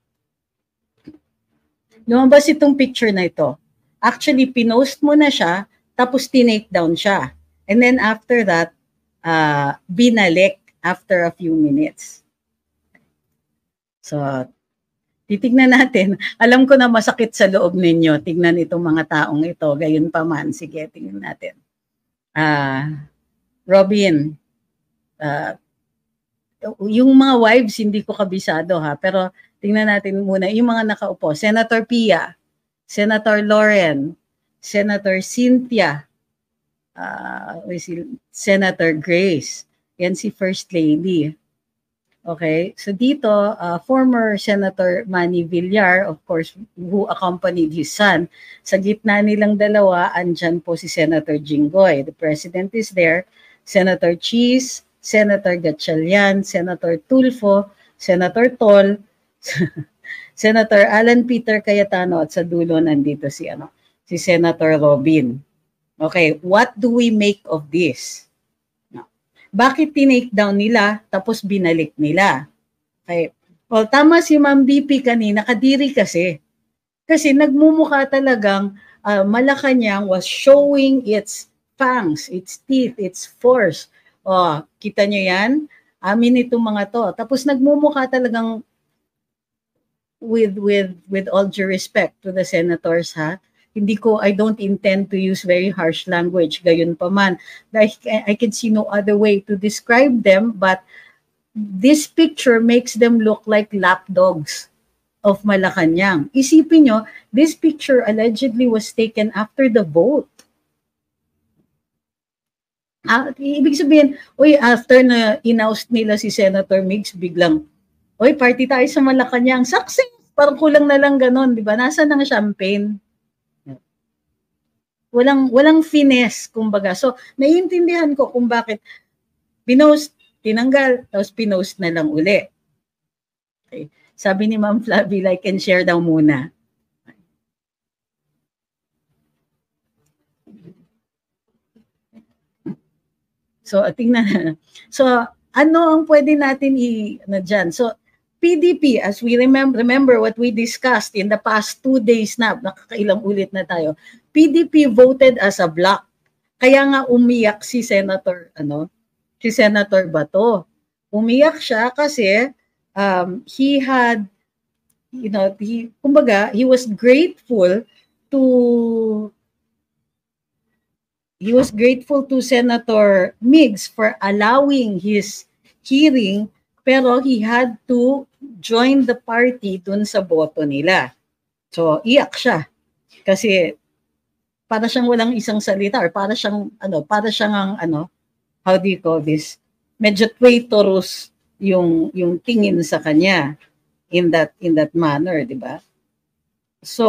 Lumabas itong picture na ito. Actually, pinost mo na siya, tapos tinake down siya. And then after that, uh, binalik after a few minutes. So, titignan natin. Alam ko na masakit sa loob ninyo. Tignan itong mga taong ito. Gayon pa man. Sige, tingnan natin. Uh, Robin, uh, yung mga wives, hindi ko kabisado ha. Pero tingnan natin muna. Yung mga nakaupo. Senator Pia, Senator Lauren, Senator Cynthia, Uh, si Senator Grace. Yan si First Lady. Okay, so dito, uh, former Senator Manny Villar, of course, who accompanied his son. Sa gitna nilang dalawa, andyan po si Senator Jinggoy. The President is there. Senator Cheese, Senator Gatchalian, Senator Tulfo, Senator Tol, Senator Alan Peter Cayetano, at sa dulo nandito si, ano, si Senator Robin. Okay, what do we make of this? No. Bakit tinake down nila tapos binalik nila? Okay. Well, tama si Ma'am B P kanina, kadiri kasi. Kasi nagmumukha talagang uh, Malacanang was showing its fangs, its teeth, its force. Oh, kita nyo yan? Amin itong mga to. Tapos nagmumukha talagang with with with all due respect to the senators, ha, hindi ko, I don't intend to use very harsh language, gayon pa man. I, I can see no other way to describe them, but this picture makes them look like lapdogs of Malacanang. Isipin nyo, this picture allegedly was taken after the vote. Ah, ibig sabihin, uy, after na in-oust nila si Senator Migs, biglang, uy, party tayo sa Malacanang. Success! Parang kulang na lang ganon, di ba? Nasa ng champagne. Walang, walang finesse, kumbaga. So, naiintindihan ko kung bakit pinost, tinanggal, tapos pinost na lang uli. Okay. Sabi ni Ma'am Flavie, like and share daw muna. So, tingnan. So, ano ang pwede natin i, na dyan? So, P D P, as we remember, remember what we discussed in the past two days na, nakakailang ulit na tayo, P D P voted as a block. Kaya nga umiyak si Senator, ano, si Senator Bato. Umiyak siya kasi um, he had, you know, he, kumbaga, he was grateful to he was grateful to Senator Migs for allowing his hearing, pero he had to join the party dun sa boto nila. So, iyak siya. Kasi, para siyang walang isang salita, or para siyang, ano, para siyang ang, ano, how do you call this? Medyo traitorous yung, yung tingin sa kanya in that, in that manner, di ba? So,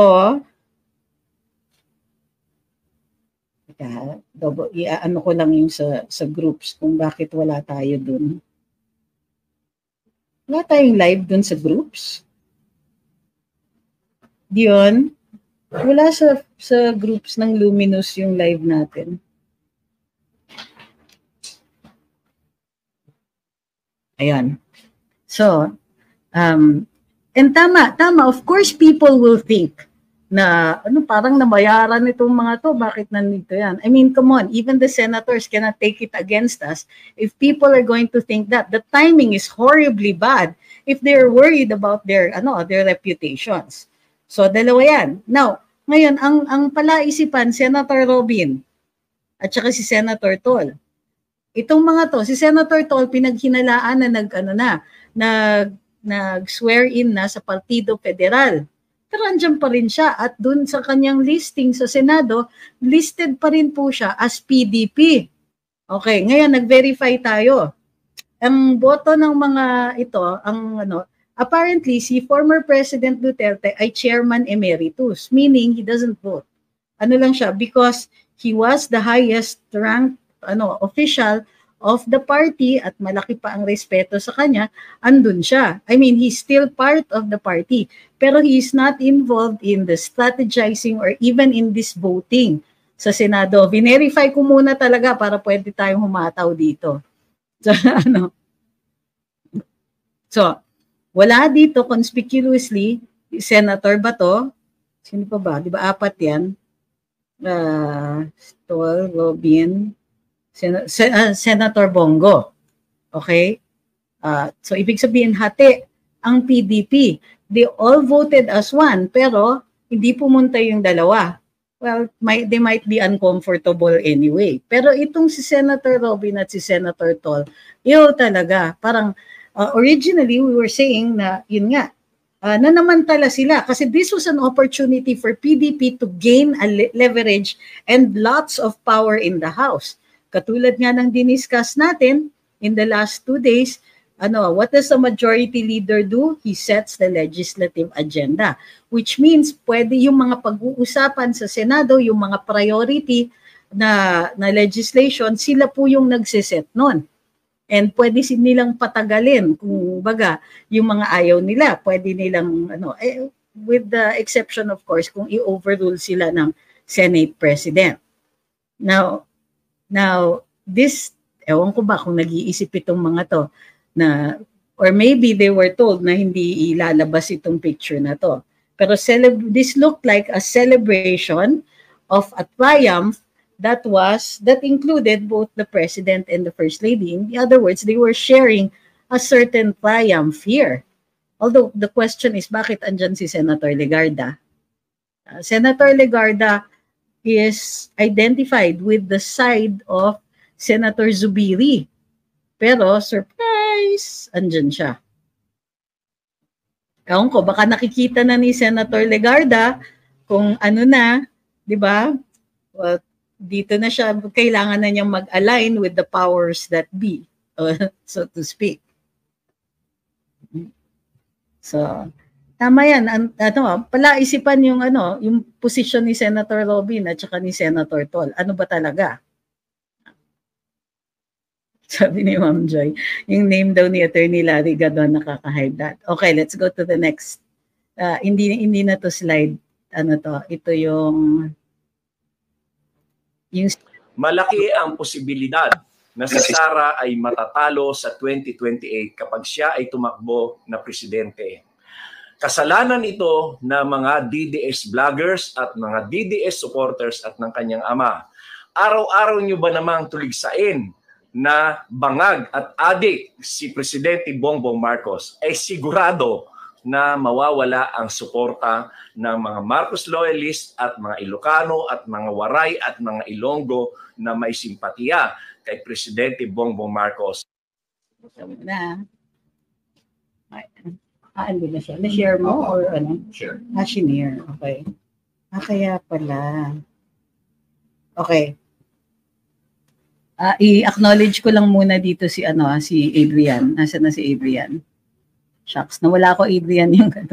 yeah, double, i-ano ko lang yung sa, sa groups kung bakit wala tayo dun. Wala tayong live dun sa groups. Diyon, wala sa, sa groups ng Luminous yung live natin. Ayan. So, um, and tama, tama, of course people will think na ano, parang nabayaran itong mga to, bakit nandito yan? I mean, come on, even the senators cannot take it against us if people are going to think that. The timing is horribly bad if they're worried about their, ano, their reputations. So, dalawa yan. Now, ngayon, ang, ang palaisipan, Senator Robin at saka si Senator Tol. Itong mga to, si Senator Tol, pinaghinalaan na nag, ano na, nag, nag-swear in na sa Partido Federal. Pero andyan pa rin siya at dun sa kanyang listing sa Senado, listed pa rin po siya as P D P. Okay, ngayon nag-verify tayo. Ang boto ng mga ito, ang ano, apparently si former President Duterte ay chairman emeritus, meaning he doesn't vote. Ano lang siya, because he was the highest ranked ano, official of the party at malaki pa ang respeto sa kanya, andun siya. I mean, he's still part of the party, pero he is not involved in the strategizing or even in this voting sa Senado. Verify ko muna talaga para pwede tayong humataw dito. So, ano? So, wala dito conspicuously, Senator Bato, sino pa ba? Di ba apat yan? Uh, Tol, Robin, Sen- Sen- uh, Senator Bongo. Okay? Uh, so, ibig sabihin, hati ang P D P. They all voted as one, pero hindi pumunta yung dalawa. Well, might, they might be uncomfortable anyway. Pero itong si Senator Robin at si Senator Tol, yun talaga. Parang, uh, originally, we were saying na, yun nga, uh, nanamantala sila. Kasi this was an opportunity for P D P to gain a le- leverage and lots of power in the House. Katulad nga ng diniscuss natin in the last two days, ano, what does the majority leader do? He sets the legislative agenda, which means pwede yung mga pag-uusapan sa Senado, yung mga priority na, na legislation, sila po yung nagsiset nun. And pwede nilang patagalin, kung baga, yung mga ayaw nila, pwede nilang, ano, eh, with the exception of course, kung i-overrule sila ng Senate President. Now, Now, this, ewan ko ba kung nag-iisip itong mga to, na, or maybe they were told na hindi ilalabas itong picture na to. Pero celeb- this looked like a celebration of a triumph that was, that included both the president and the first lady. In other words, they were sharing a certain triumph here. Although the question is, bakit andyan si Senator Legarda? Uh, Senator Legarda is identified with the side of Senator Zubiri. Pero, surprise, andyan siya. Ewan ko, baka nakikita na ni Senator Legarda kung ano na, di ba? Well, dito na siya, kailangan na niyang mag-align with the powers that be, uh, so to speak. So, tama yan. An, ano, palaisipan yung, ano, yung posisyon ni Senator Robin at saka ni Senator Tol. Ano ba talaga? Sabi ni Ma'am Joy, yung name daw ni Attorney Larry Gadon nakaka-hide that. Okay, let's go to the next. Uh, hindi, hindi na to slide. Ano to? Ito yung... yung malaki ang posibilidad na si Sara ay matatalo sa twenty twenty-eight kapag siya ay tumakbo na presidente. Kasalanan ito ng mga D D S vloggers at mga D D S supporters at ng kanyang ama. Araw-araw nyo ba namang tuligsain na bangag at adik si Presidente Bongbong Marcos ay sigurado na mawawala ang suporta ng mga Marcos loyalists at mga Ilocano at mga Waray at mga Ilonggo na may simpatiya kay Presidente Bongbong Marcos. Na. Ah, hindi na siya. Na-share mo or ano? Share. Ah, shinare. Okay. Ah, kaya pala. Okay. Ah, i-acknowledge ko lang muna dito si ano, si Adrian. Nasaan na si Adrian? Shucks, nawala ko, Adrian, yung, ano,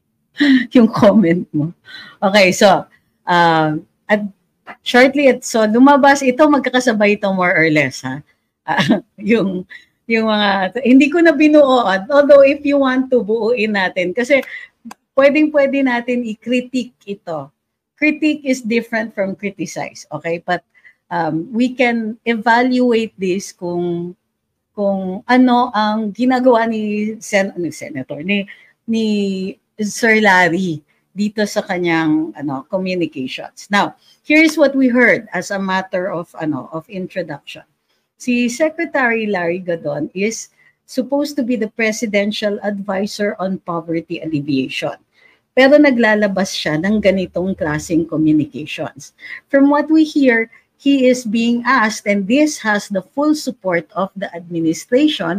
yung comment mo. Okay, so, uh, at shortly, at, so lumabas ito, magkakasabay ito more or less, ha? Uh, yung, yung mga, hindi ko na binuoan, although if you want to, buuin natin, kasi pwedeng-pwede natin i-critique ito. Critique is different from criticize, okay? But um, we can evaluate this kung kung ano ang ginagawa ni, Sen ni Senator, ni, ni Sir Larry dito sa kanyang ano, communications. Now, here's what we heard as a matter of, ano, of introduction. Si Secretary Larry Gadon is supposed to be the Presidential Advisor on Poverty Alleviation. Pero naglalabas siya ng ganitong klaseng communications. From what we hear, he is being asked, and this has the full support of the administration,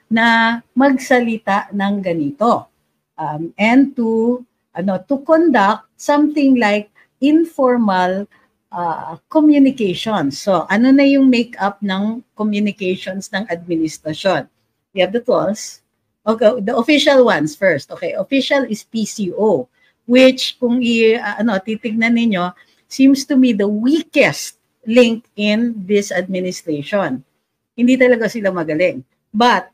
na magsalita ng ganito. Um, and to, ano, to conduct something like informal uh, communications. So, ano na yung make-up ng communications ng administrasyon? We have the tools. Okay, the official ones first. Okay, official is P C O, which kung i, uh, ano, titignan ninyo, seems to me the weakest link in this administration. Hindi talaga sila magaling. But,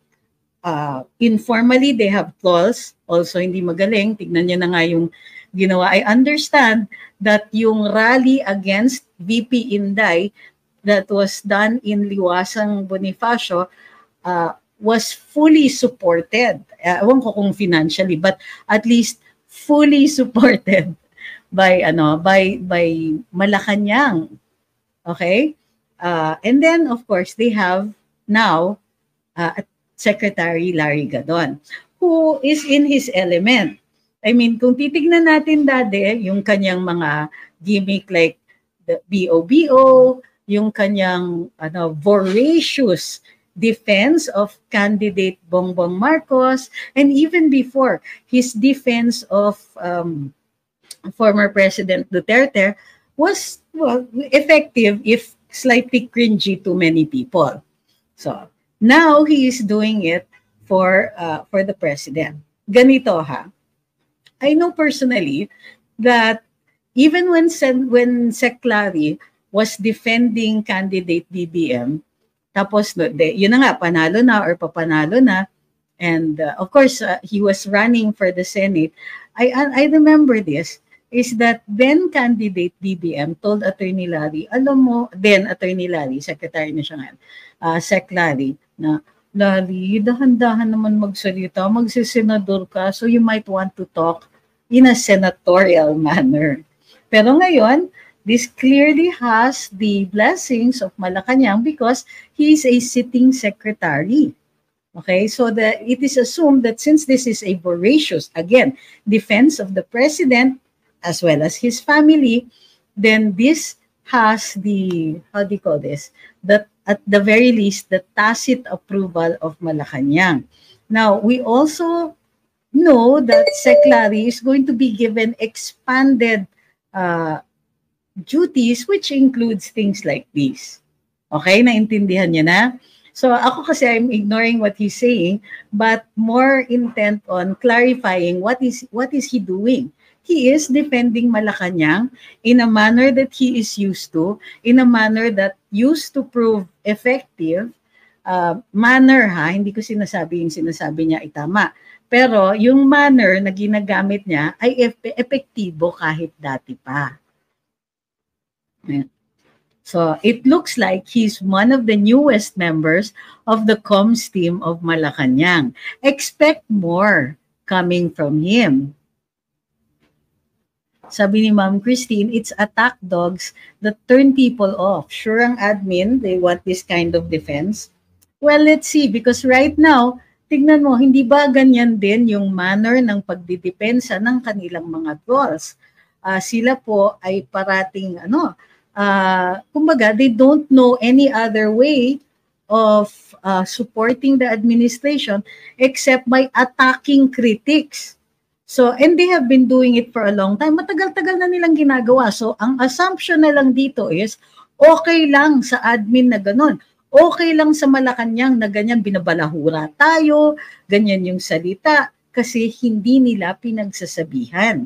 uh, informally, they have tools. Also, hindi magaling. Tignan nyo na nga yung ginawa. I understand that yung rally against V P Inday that was done in Liwasang Bonifacio uh, was fully supported. Uh, ewan ko kung financially, but at least fully supported by, ano, by, by Malacanang. Okay? Uh, and then, of course, they have now uh, Secretary Larry Gadon, who is in his element. I mean, kung titignan natin dati, yung kanyang mga gimmick like the B O B O, yung kanyang ano, voracious defense of candidate Bongbong Marcos, and even before, his defense of um, former President Duterte, was, well, effective if slightly cringy to many people. So, now he is doing it for uh, for the president. Ganito ha. I know personally that even when Sen when Sec Larry was defending candidate B B M, tapos de, yun na nga, panalo na or papanalo na, and uh, of course, uh, he was running for the Senate. I, I remember this, is that then candidate B B M told Attorney Larry, alam mo, then Attorney Larry, secretary na siya ngayon, uh, Sec Larry, na, Larry, dahan-dahan naman magsalita, magsisenador ka, so you might want to talk in a senatorial manner. Pero ngayon, this clearly has the blessings of Malacanang because he is a sitting secretary. Okay, so the, it is assumed that since this is a voracious, again, defense of the president as well as his family, then this has the, how do you call this, that at the very least, the tacit approval of Malacanang. Now, we also know that Seclari is going to be given expanded uh, duties, which includes things like these. Okay, naintindihan niya na? So ako kasi I'm ignoring what he's saying, but more intent on clarifying what is what is he doing. He is defending Malacanang in a manner that he is used to, in a manner that used to prove effective. Uh, manner ha, hindi ko sinasabi yung sinasabi niya ay tama. Pero yung manner na ginagamit niya ay ep- epektibo kahit dati pa. So it looks like he's one of the newest members of the comms team of Malacanang. Expect more coming from him. Sabi ni Ma'am Christine, it's attack dogs that turn people off. Sure ang admin, they want this kind of defense. Well, let's see, because right now, tignan mo, hindi ba ganyan din yung manner ng pagdidepensa ng kanilang mga trolls? Uh, sila po ay parating, ano, uh, kumbaga, they don't know any other way of uh, supporting the administration except by attacking critics. So, and they have been doing it for a long time. Matagal-tagal na nilang ginagawa. So, ang assumption na lang dito is, okay lang sa admin na ganun. Okay lang sa Malacanang na ganyan, binabalahura tayo, ganyan yung salita, kasi hindi nila pinagsasabihan.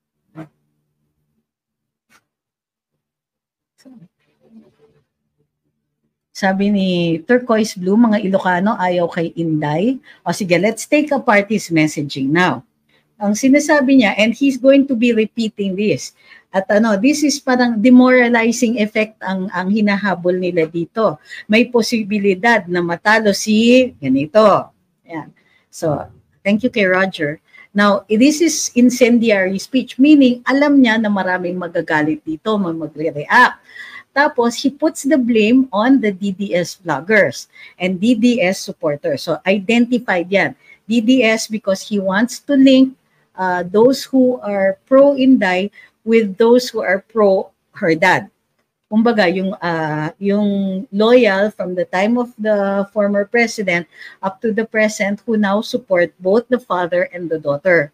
Sabi ni Turquoise Blue, mga Ilocano ayaw kay Inday. O sige, let's take apart his messaging now. Ang sinasabi niya, and he's going to be repeating this. At ano, this is parang demoralizing effect ang, ang hinahabol nila dito. May posibilidad na matalo si ganito. Ayan. So, thank you kay Roger. Now, this is incendiary speech, meaning alam niya na maraming magagalit dito, magre-react. Tapos, he puts the blame on the D D S vloggers and D D S supporters. So, identified yan. D D S because he wants to link Uh, those who are pro-Inday with those who are pro-her dad. Kumbaga, yung, uh, yung loyal from the time of the former president up to the present who now support both the father and the daughter.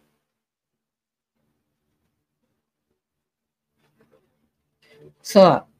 So,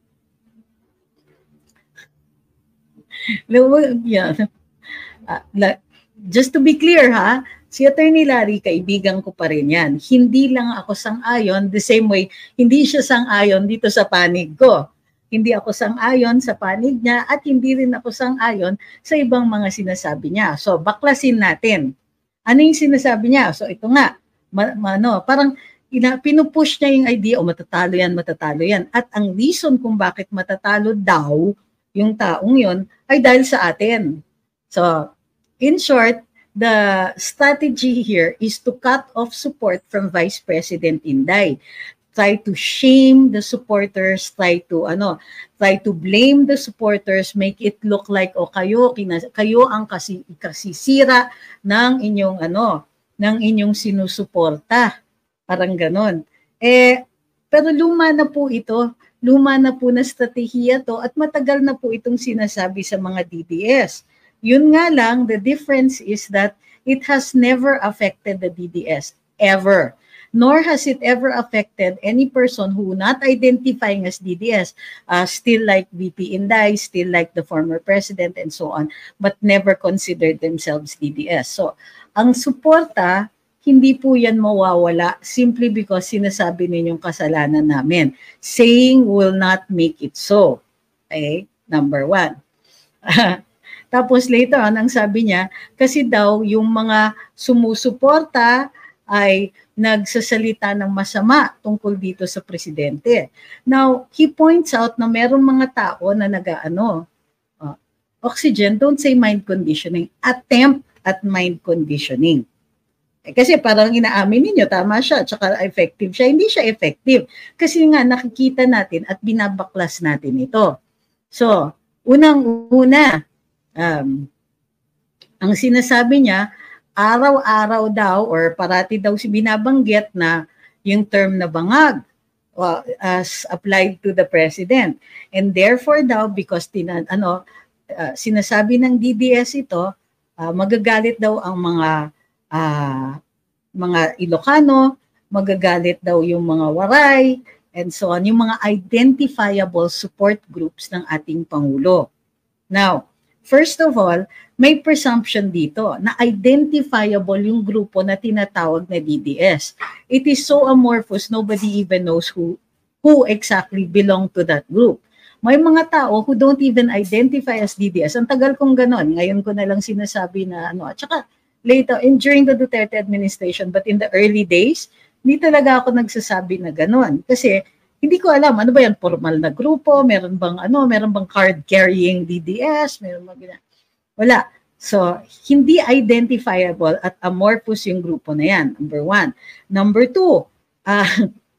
yeah. Uh, just to be clear ha, si Attorney Larry, kaibigan ko pa rin yan. Hindi lang ako sang-ayon, the same way, hindi siya sang-ayon dito sa panig ko. Hindi ako sang-ayon sa panig niya at hindi rin ako sang-ayon sa ibang mga sinasabi niya. So, baklasin natin. Ano yung sinasabi niya? So, ito nga, ma- ma- ano, parang ina- pinupush niya yung idea, o oh, matatalo yan, matatalo yan. At ang reason kung bakit matatalo daw yung taong yon ay dahil sa atin. So, in short, the strategy here is to cut off support from Vice President Inday. Try to shame the supporters, try to ano, try to blame the supporters, make it look like o oh, kayo kinas, kayo ang kasi kasisira ng inyong ano, ng inyong sinusuporta. Parang ganon. Eh pero luma na po ito, luma na po na strategiya to at matagal na po itong sinasabi sa mga D D S. Yun nga lang, the difference is that it has never affected the D D S, ever. Nor has it ever affected any person who not identifying as D D S, uh, still like V P Inday, still like the former president and so on, but never considered themselves D D S. So, ang suporta, hindi po yan mawawala simply because sinasabi ninyong kasalanan namin. Saying will not make it so. Okay? Number one. Tapos later on, ang sabi niya, kasi daw yung mga sumusuporta ay nagsasalita ng masama tungkol dito sa presidente. Now, he points out na merong mga tao na nag-ano, uh, oxygen, don't say mind conditioning, attempt at mind conditioning. Eh, kasi parang inaamin ninyo, tama siya, tsaka effective siya. Hindi siya effective. Kasi nga nakikita natin at binabaklas natin ito. So, unang-una, um, ang sinasabi niya, araw-araw daw or parati daw si binabanggit na yung term na bangag uh, as applied to the president. And therefore daw, because tinan, ano, uh, sinasabi ng D D S ito, uh, magagalit daw ang mga uh, mga Ilocano, magagalit daw yung mga Waray, and so on, yung mga identifiable support groups ng ating Pangulo. Now, first of all, may presumption dito na identifiable yung grupo na tinatawag na D D S. It is so amorphous, nobody even knows who who exactly belong to that group. May mga tao who don't even identify as D D S. Ang tagal kong ganon. Ngayon ko na lang sinasabi na ano. At saka later, in, during the Duterte administration, but in the early days, hindi talaga ako nagsasabi na ganon. Kasi hindi ko alam, ano ba yan, formal na grupo, meron bang ano, meron bang card-carrying D D S, meron bang wala. So, hindi identifiable at amorphous yung grupo na yan, number one. Number two, uh,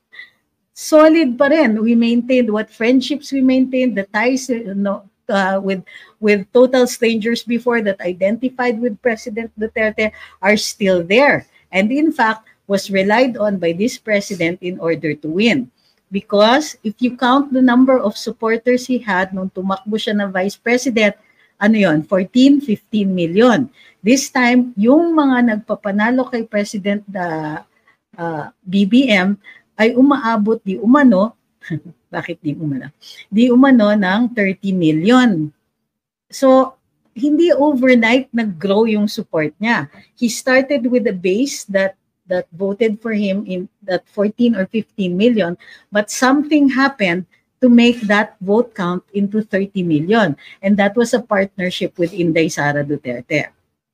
solid pa rin. We maintained what friendships we maintained, the ties you know, uh, with, with total strangers before that identified with President Duterte are still there. And in fact, was relied on by this president in order to win. Because if you count the number of supporters he had nung tumakbo siya na vice president, ano yon, fourteen, fifteen million. This time, yung mga nagpapanalo kay President uh, uh, B B M ay umaabot di umano, bakit di umano? Di umano ng thirty million. So, hindi overnight nag-grow yung support niya. He started with a base that that voted for him in that fourteen or fifteen million, but something happened to make that vote count into thirty million. And that was a partnership with Inday Sara Duterte.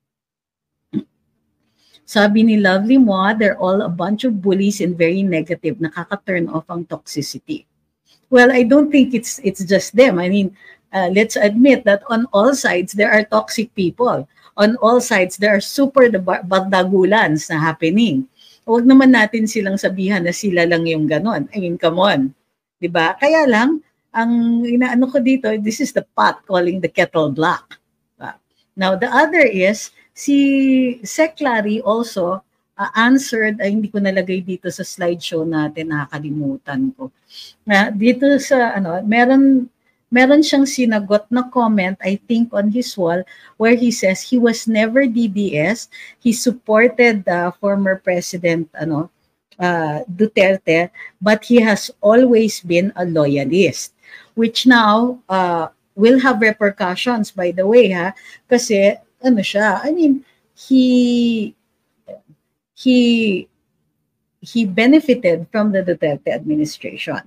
Sabi ni Lovely Moa, they're all a bunch of bullies and very negative. Nakaka-turn off ang toxicity. Well, I don't think it's it's just them. I mean, uh, let's admit that on all sides, there are toxic people. On all sides, there are super bardagulans na happening. Huwag naman natin silang sabihan na sila lang yung ganon. I mean, come on. Diba? Kaya lang, ang inaano ko dito, this is the pot calling the kettle black. Uh, now, the other is, si Sec Larry also uh, answered, ay hindi ko nalagay dito sa slideshow natin, nakakalimutan ko. Uh, dito sa, ano, meron, meron siyang sinagot na comment, I think on his wall, where he says he was never D D S, he supported the uh, former president, ano, Uh, Duterte, but he has always been a loyalist, which now uh, will have repercussions, by the way, ha? Kasi, ano siya, I mean, he, he, he benefited from the Duterte administration.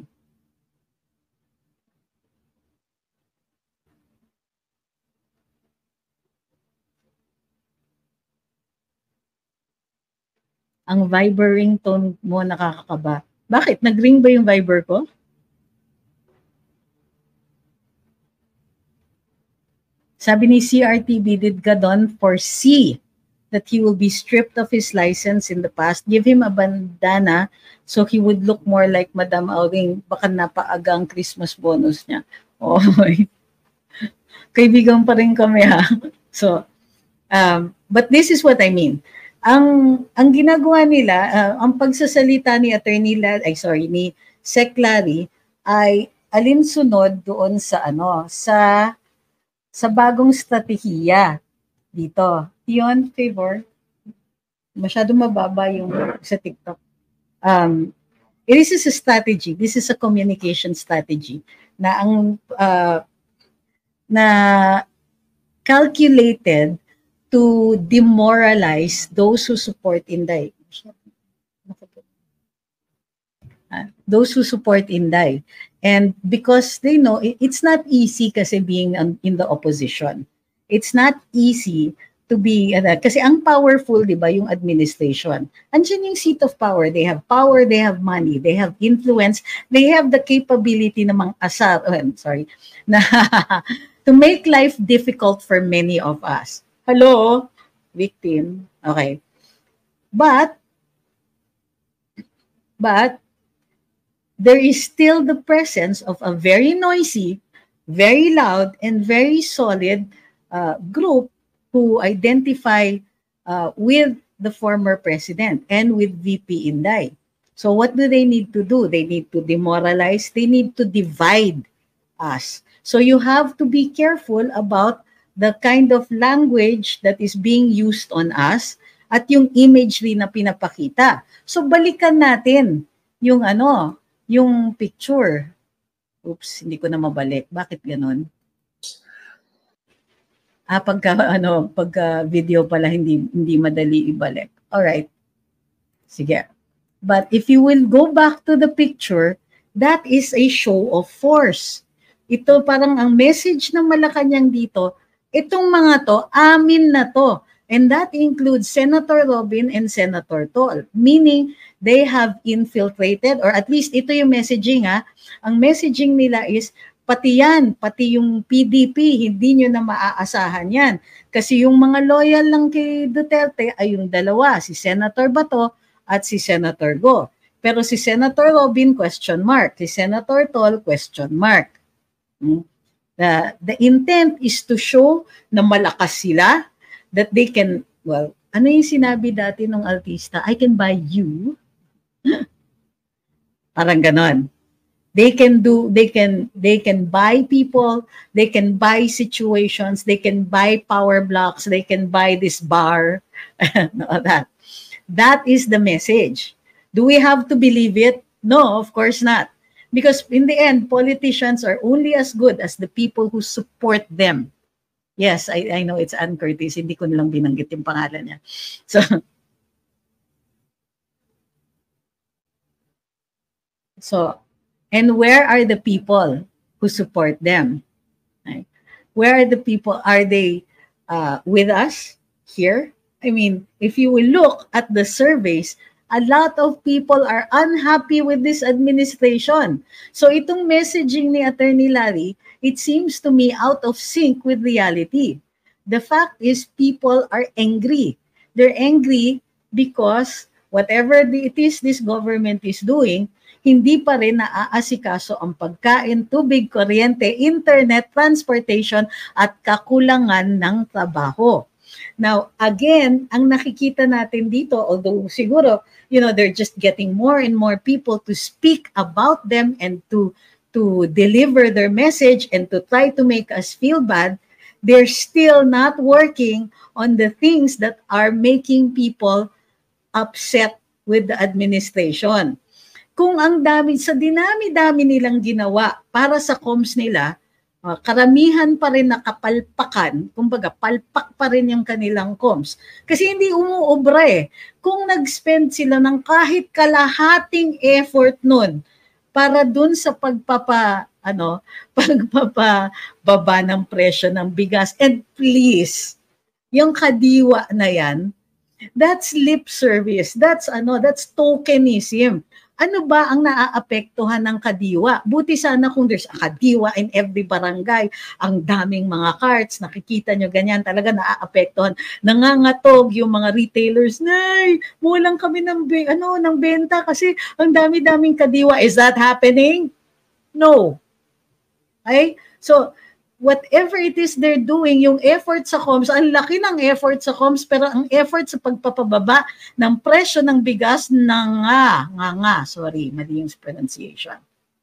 Ang Viber ringtone mo nakakakaba. Bakit? Nag-ring ba yung Viber ko? Sabi ni C R T B, did Gadon foresee that he will be stripped of his license in the past? Give him a bandana so he would look more like Madam Auring. Baka napaagang Christmas bonus niya. Oh, kaibigan pa rin kami, ha? So, um, but this is what I mean. Ang ang ginagawa nila, uh, ang pagsasalita ni Attorney Larry, ay sorry, ni Sec Larry ay alinsunod doon sa ano, sa sa bagong strategiya dito. Yon, favor. Masyado mababa yung sa TikTok. Um, this is a strategy. This is a communication strategy na ang uh, na calculated to demoralize those who support Inday. Uh, those who support Inday. And because they know it, it's not easy kasi being um, in the opposition. It's not easy to be, uh, kasi ang powerful, di ba, yung administration. Andiyan yung seat of power. They have power, they have money, they have influence, they have the capability namang asar, oh, I'm sorry, na to make life difficult for many of us. Hello, victim. Okay. But, but, there is still the presence of a very noisy, very loud, and very solid uh, group who identify uh, with the former president and with V P Inday. So what do they need to do? They need to demoralize. They need to divide us. So you have to be careful about the kind of language that is being used on us at yung imagery na pinapakita. So balikan natin yung ano, yung picture. Oops, hindi ko na mabalik. Bakit ganon? Ah, pagka ano, pagka video pala hindi hindi madali ibalik. All right. Sige. But if you will go back to the picture, that is a show of force. Ito parang ang message ng Malacanang dito, itong mga to, amin na to. And that includes Senator Robin and Senator Tol. Meaning, they have infiltrated, or at least ito yung messaging ha. Ang messaging nila is, pati yan, pati yung P D P, hindi nyo na maaasahan yan. Kasi yung mga loyal lang kay Duterte ay yung dalawa, si Senator Bato at si Senator Go. Pero si Senator Robin, question mark. Si Senator Tol, question mark. Hmm? The, the intent is to show na malakas sila, that they can, well, ano yung sinabi dati ng artista? I can buy you. Parang ganon. They can do, they can, they can buy people, they can buy situations, they can buy power blocks, they can buy this bar, all that. That is the message. Do we have to believe it? No, of course not. Because in the end, politicians are only as good as the people who support them. Yes, I, I know it's Ann Curtis. Hindi ko nilang binanggit yung pangalan niya. So, so, and where are the people who support them? Right? Where are the people? Are they uh, with us here? I mean, if you will look at the surveys, a lot of people are unhappy with this administration. So itong messaging ni Attorney Larry, it seems to me out of sync with reality. The fact is people are angry. They're angry because whatever it is this government is doing, hindi pa rin naaasikaso ang pagkain, tubig, kuryente, internet, transportation, at kakulangan ng trabaho. Now, again, ang nakikita natin dito, although siguro, you know, they're just getting more and more people to speak about them and to, to deliver their message and to try to make us feel bad, they're still not working on the things that are making people upset with the administration. Kung ang dami, sa dinami-dami nilang ginawa para sa comms nila, uh, karamihan pa rin nakapalpakan, kumbaga palpak pa rin yung kanilang comms. Kasi hindi umuobra eh. Kung nag-spend sila ng kahit kalahating effort nun para dun sa pagpapa, ano, pagpapababa ng presyo ng bigas, and please, yung kadiwa na yan, that's lip service, that's ano, that's tokenism. Ano ba ang naaapektuhan ng kadiwa? Buti sana kung there's a kadiwa in every barangay, ang daming mga carts, nakikita nyo ganyan, talaga naaapektuhan. Nangangatog yung mga retailers, nay, mulang kami ng, ano, ng benta kasi ang dami-daming kadiwa. Is that happening? No. Okay? So, whatever it is they're doing, yung effort sa comms, ang laki ng effort sa comms, pero ang effort sa pagpapababa ng presyo ng bigas, na nga, nga nga, sorry, mali yung pronunciation.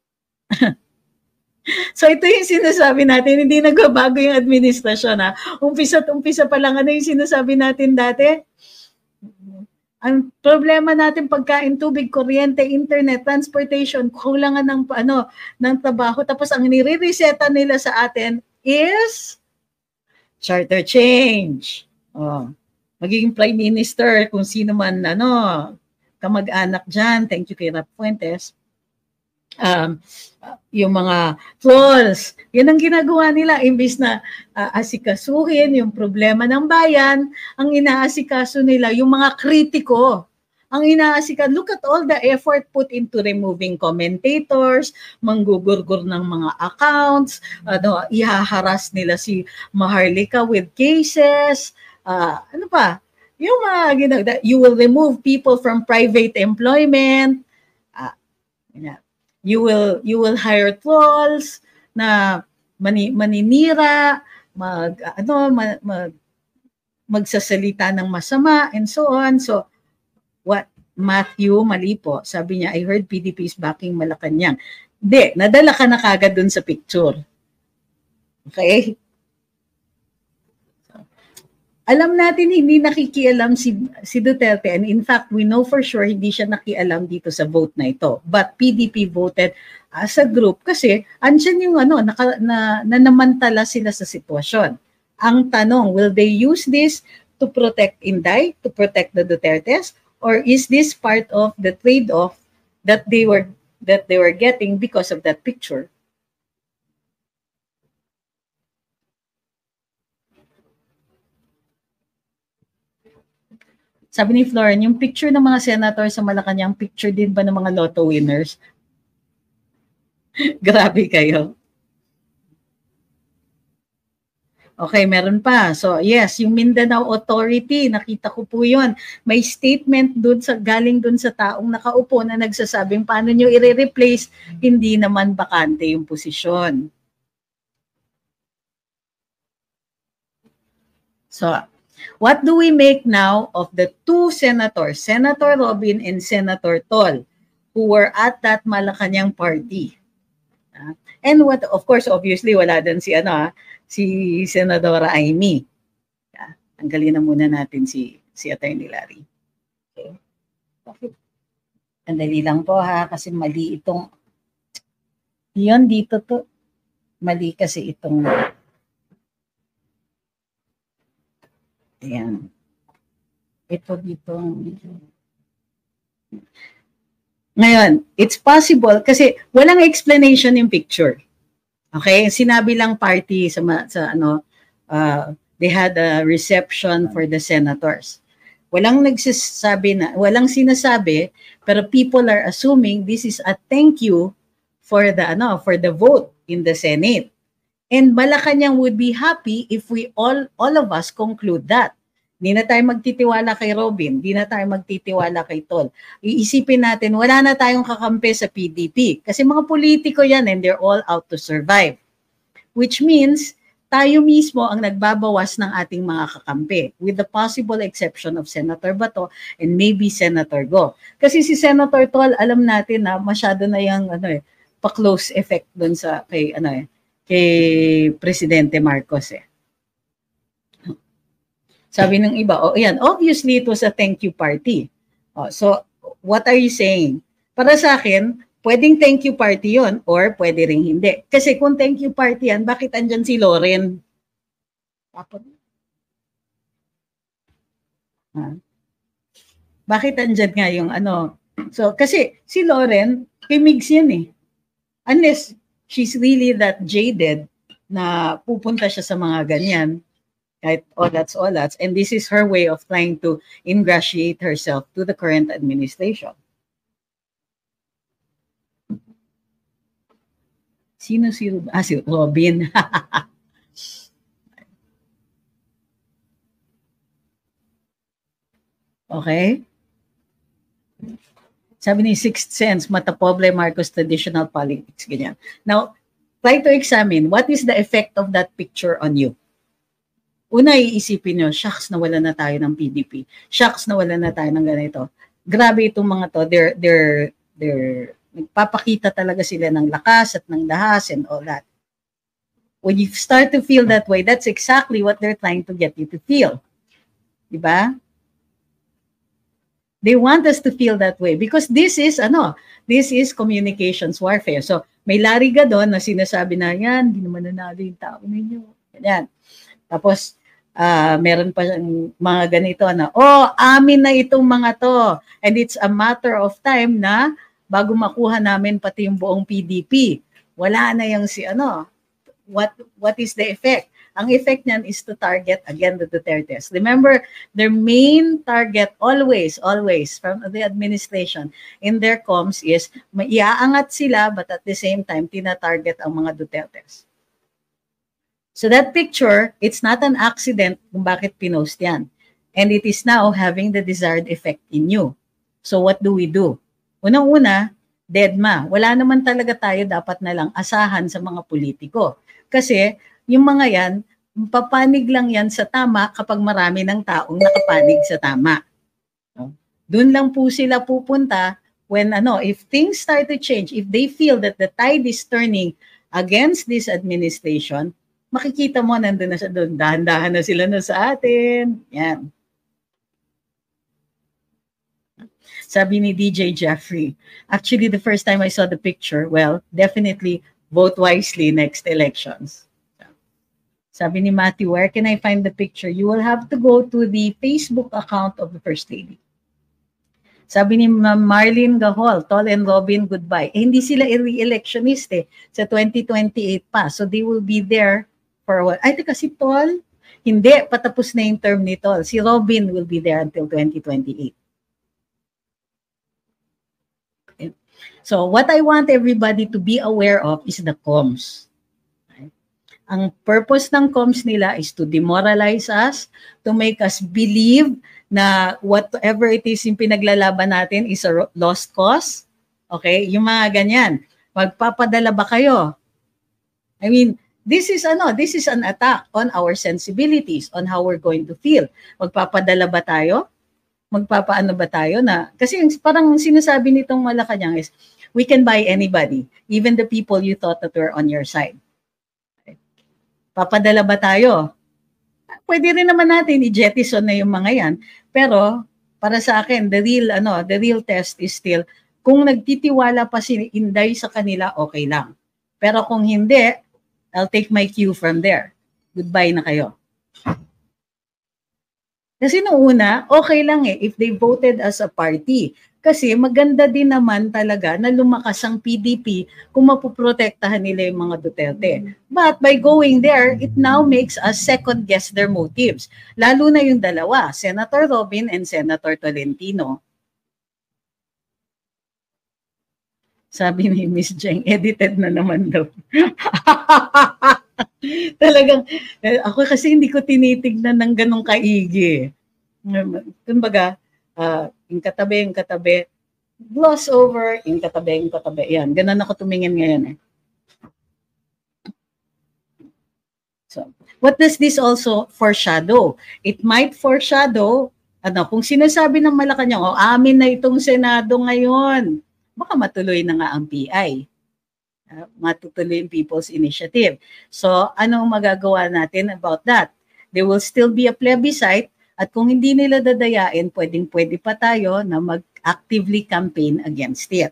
So ito yung sinasabi natin, hindi nagbabago yung administrasyon ha. Umpisa at umpisa pa lang, ano yung sinasabi natin dati? Ang problema natin pagkain, tubig, kuryente, internet, transportation, kulangan ng ano ng trabaho, tapos ang nire-reseta nila sa atin is charter change. Oh, magiging prime minister kung sino man ano kamag-anak diyan. Thank you kay Rap Fuentes. Um, yung mga trolls, yan ang ginagawa nila, imbis na uh, asikasuhin yung problema ng bayan, ang inaasikaso nila yung mga kritiko. Ang inaasika, look at all the effort put into removing commentators, manggugurgur ng mga accounts, ano, ihaharas nila si Maharlika with cases, uh, ano pa, Yung mga, you know, that you will remove people from private employment. Uh, you will you will hire trolls na mani, maninira, mag ano, mag, mag magsasalita ng masama and so on. So what Matthew mali po, sabi niya, I heard P D P is backing Malacanang. Hindi, nadala ka na kagad dun sa picture. Okay? Alam natin hindi nakikialam si, si Duterte, and in fact, we know for sure hindi siya nakialam dito sa vote na ito. But P D P voted as a group kasi andyan yung ano, naka, na, nanamantala sila sa sitwasyon. Ang tanong, will they use this to protect Inday, to protect the Dutertes, or is this part of the trade-off that they were that they were getting because of that picture? Sabi ni Floren, yung picture ng mga senator sa Malacanang, picture din ba ng mga lotto winners? Grabe kayo. Okay, meron pa. So, yes, yung Mindanao Authority, nakita ko po yun. May statement dun sa, galing dun sa taong nakaupo na nagsasabing paano nyo i-replace, hindi naman bakante yung posisyon. So, what do we make now of the two senators, Senator Robin and Senator Tol, who were at that Malacanang party? Uh, and what, of course, obviously, wala din si, ano, si Senadora Amy. Uh, tanggalin na muna natin si, si Attorney Larry. Okay. Okay. Andali lang po ha, kasi mali itong, yun dito to, mali kasi itong, ayan. Ito dito. Ngayon, it's possible kasi walang explanation yung picture. Okay? Sinabi lang party sa, sa ano, uh, they had a reception for the senators. Walang nagsasabi na, walang sinasabi, pero people are assuming this is a thank you for the ano, for the vote in the Senate. And Malacanang would be happy if we all all of us conclude that. Hindi na tayo magtitiwala kay Robin, hindi na tayo magtitiwala kay Tol. Iisipin natin, wala na tayong kakampi sa P D P. Kasi mga politiko yan and they're all out to survive. Which means, tayo mismo ang nagbabawas ng ating mga kakampi. With the possible exception of Senator Bato and maybe Senator Go. Kasi si Senator Tol, alam natin na masyado na yung ano eh, pa-close effect dun sa kay ano eh, kay Presidente Marcos eh. Sabi ng iba, oh yan, obviously it was a thank you party. Oh, so, what are you saying? Para sa akin, pwedeng thank you party yon or pwede ring hindi. Kasi kung thank you party yan, bakit andyan si Loren? Ha? Bakit andyan nga yung ano? So, kasi si Loren, kay Migs yan eh. Unless she's really that jaded na pupunta siya sa mga ganyan. Kahit all that's all that's. And this is her way of trying to ingratiate herself to the current administration. Sino si Robin? Ah, si Robin. Okay? Sabi ni Sixth Sense, matapobre Marcos traditional politics. Ganyan. Now, try to examine what is the effect of that picture on you. Una, iisipin nyo, shucks, nawala na tayo ng P D P. Shucks, nawala na tayo ng ganito. Grabe itong mga to. They're, they're, they're, nagpapakita talaga sila ng lakas at ng dahas and all that. When you start to feel that way, that's exactly what they're trying to get you to feel. Diba? They want us to feel that way because this is, ano, this is communications warfare. So, may lariga doon na sinasabi na, yan, hindi naman nanalo yung tao ninyo. Yan. Tapos, uh, meron pa mga ganito na, oh, amin na itong mga to. And it's a matter of time na bago makuha namin pati yung buong P D P. Wala na yung si ano. What, what is the effect? Ang effect niyan is to target again the Dutertes. Remember, their main target always, always from the administration in their comms is maiaangat sila but at the same time, tina-target ang mga Dutertes. So that picture, it's not an accident kung bakit pinost yan. and it is now having the desired effect in you. So what do we do? Unang-una, deadma. Wala naman talaga tayo dapat na lang asahan sa mga politiko. Kasi yung mga yan, papanig lang yan sa tama kapag marami ng taong nakapanig sa tama. Doon lang po sila pupunta when ano, if things start to change, if they feel that the tide is turning against this administration, makikita mo nandun na sa doon, dahan-dahan na sila na sa atin. Yan. Sabi ni D J Jeffrey, actually the first time I saw the picture, well, definitely vote wisely next elections. Sabi ni Matthew, where can I find the picture? You will have to go to the Facebook account of the First Lady. Sabi ni Marlene Gahol, Tol and Robin, goodbye. Eh, hindi sila re-electionist eh, sa twenty twenty-eight pa. So they will be there for what? Ay, teka, si Tol? Hindi, patapos na yung term ni Tol. Si Robin will be there until twenty twenty-eight. Okay. So what I want everybody to be aware of is the comms. Okay. Ang purpose ng comms nila is to demoralize us, to make us believe na whatever it is yung pinaglalaban natin is a lost cause. Okay? Yung mga ganyan. Magpapadala ba kayo? I mean, this is ano, this is an attack on our sensibilities, on how we're going to feel. Magpapadala ba tayo? Magpapaano ba tayo na? Kasi parang sinasabi nitong Malacanang is, we can buy anybody, even the people you thought that were on your side. Okay. Papadala ba tayo? Pwede rin naman natin i-jettison na yung mga yan. Pero para sa akin, the real ano, the real test is still kung nagtitiwala pa si Inday sa kanila, okay lang. Pero kung hindi, I'll take my cue from there. Goodbye na kayo. Kasi nung una, okay lang eh if they voted as a party. Kasi maganda din naman talaga na lumakas ang P D P kung mapoprotektahan nila yung mga Duterte. But by going there, it now makes us second guess their motives. Lalo na yung dalawa, Senator Robin and Senator Tolentino. Sabi ni Miss Jeng, edited na naman daw. Talagang, ako kasi hindi ko tinitignan ng ganong kaigi. Kumbaga, Uh, yung katabi, yung katabi, gloss over, yung katabi, yung katabi. Yan, ganun ako tumingin ngayon eh. So, what does this also foreshadow? It might foreshadow, ano, kung sinasabi ng Malacanang, oh, amin na itong Senado ngayon, baka matuloy na nga ang P I. Uh, matutuloy yung People's Initiative. So, anong magagawa natin about that? There will still be a plebiscite. At kung hindi nila dadayain, pwedeng-pwede pa tayo na mag-actively campaign against it.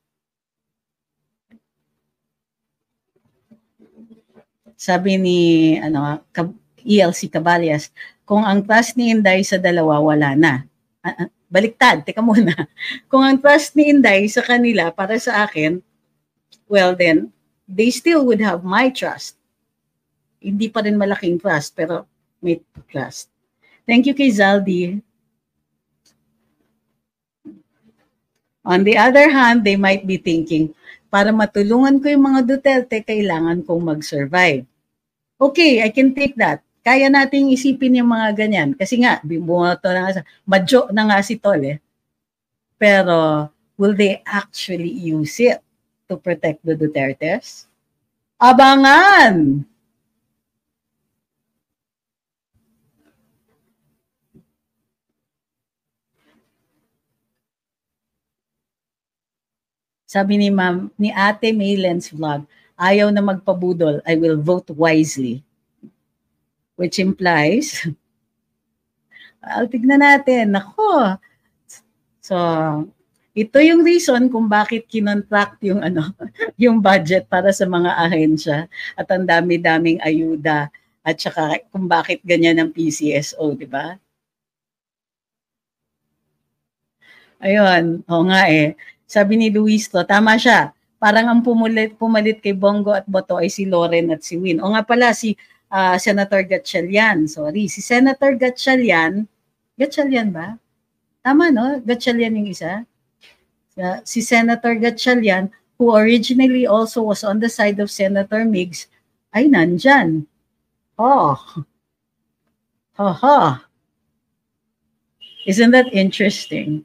Sabi ni ano, E L C Caballas, kung ang trust ni Inday sa dalawa, wala na. Uh, baliktad, teka muna. Kung ang trust ni Inday sa kanila para sa akin, well then, they still would have my trust. Hindi pa rin malaking trust, pero may trust. Thank you kay Zaldi. On the other hand, they might be thinking, para matulungan ko yung mga Duterte, kailangan kong mag-survive. Okay, I can take that. Kaya nating isipin yung mga ganyan. Kasi nga, bumoto na nga, madyo na nga si Tol eh. Pero, will they actually use it to protect the Dutertes? Abangan! Sabi ni Ma'am, ni Ate Maylen's vlog, ayaw na magpabudol, I will vote wisely. Which implies, well, tignan natin, nako. So, ito yung reason kung bakit kinontract yung, ano, yung budget para sa mga ahensya at ang dami-daming ayuda at saka kung bakit ganyan ang P C S O, di ba? Ayun, o nga eh. Sabi ni Luis to, tama siya. Parang ang pumulit, pumalit kay Bongo at Boto ay si Loren at si Win. O nga pala, si uh, Senator Gatchalian. Sorry, si Senator Gatchalian. Gatchalian ba? Tama, no? Gatchalian yung isa. Uh, si Senator Gatchalian, who originally also was on the side of Senator Migs, ay nandyan. Oh. Ha ha. Isn't that interesting?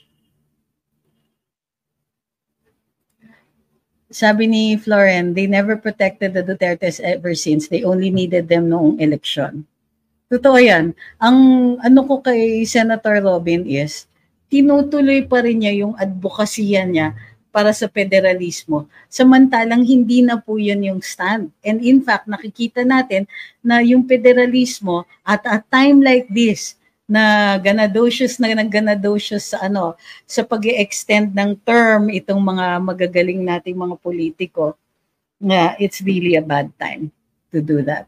Sabi ni Floren, they never protected the Dutertes ever since. They only needed them noong election. Totoo yan. Ang ano ko kay Senator Robin is, tinutuloy pa rin niya yung advokasya niya para sa federalismo. Samantalang hindi na po yun yung stand. And in fact, nakikita natin na yung federalismo at a time like this, na ganadocious na ganadocious sa ano sa pag-extend ng term itong mga magagaling nating mga politiko, na it's really a bad time to do that.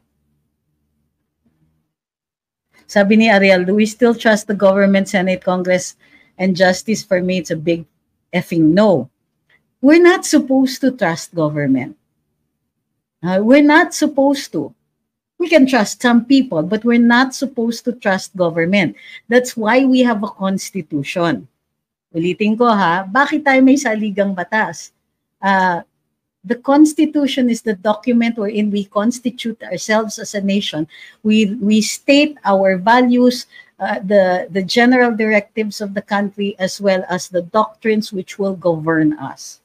Sabi ni Ariel, do we still trust the government, Senate, Congress, and Justice? For me, it's a big effing no. We're not supposed to trust government. Uh, we're not supposed to. We can trust some people, but we're not supposed to trust government. That's why we have a constitution. Ulitin ko ha, bakit tayo may saligang batas? Uh, the constitution is the document wherein we constitute ourselves as a nation. We, we state our values, uh, the, the general directives of the country, as well as the doctrines which will govern us.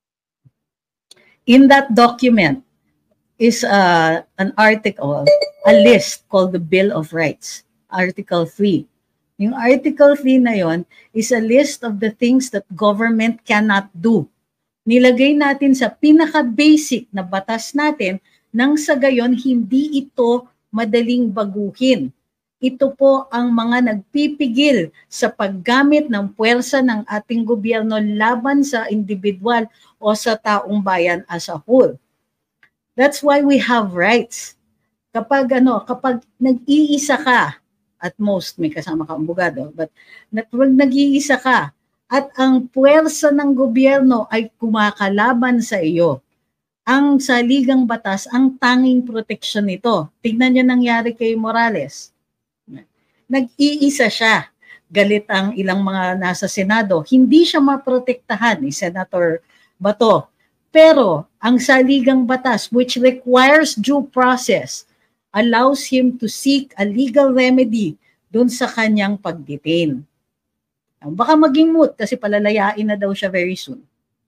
In that document, is uh, an article, a list called the Bill of Rights, Article three. Yung Article three na yon is a list of the things that government cannot do. Nilagay natin sa pinaka-basic na batas natin nang sa gayon hindi ito madaling baguhin. Ito po ang mga nagpipigil sa paggamit ng puwersa ng ating gobyerno laban sa individual o sa taong bayan as a whole. That's why we have rights. Kapag ano, kapag nag-iisa ka, at most may kasama ka abogado, but kapag nag-iisa ka at ang puwersa ng gobyerno ay kumakalaban sa iyo, ang saligang batas ang tanging proteksyon nito. Tignan niyo nangyari kay Morales. Nag-iisa siya. Galit ang ilang mga nasa Senado. Hindi siya maprotektahan ni Senator Bato. Pero ang saligang batas, which requires due process, allows him to seek a legal remedy dun sa kanyang pag-detain. Baka maging moot kasi palalayain na daw siya very soon.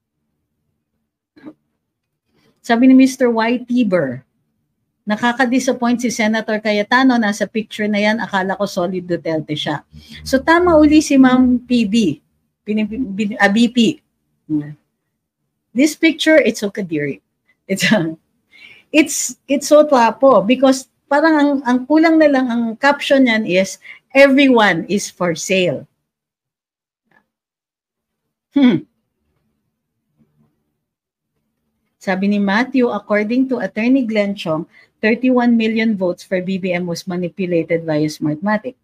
Sabi ni Mister Y. Tiber, nakaka-disappoint si Senator Cayetano, nasa picture na yan, akala ko solid Duterte siya. So tama uli si Ma'am P B, uh, B P. This picture, it's so kadiri. It's, uh, it's, it's so twapo because parang ang, ang kulang na lang, ang caption niyan is, everyone is for sale. Hmm. Sabi ni Matthew, according to Attorney Glenn Chong, thirty-one million votes for B B M was manipulated via Smartmatic.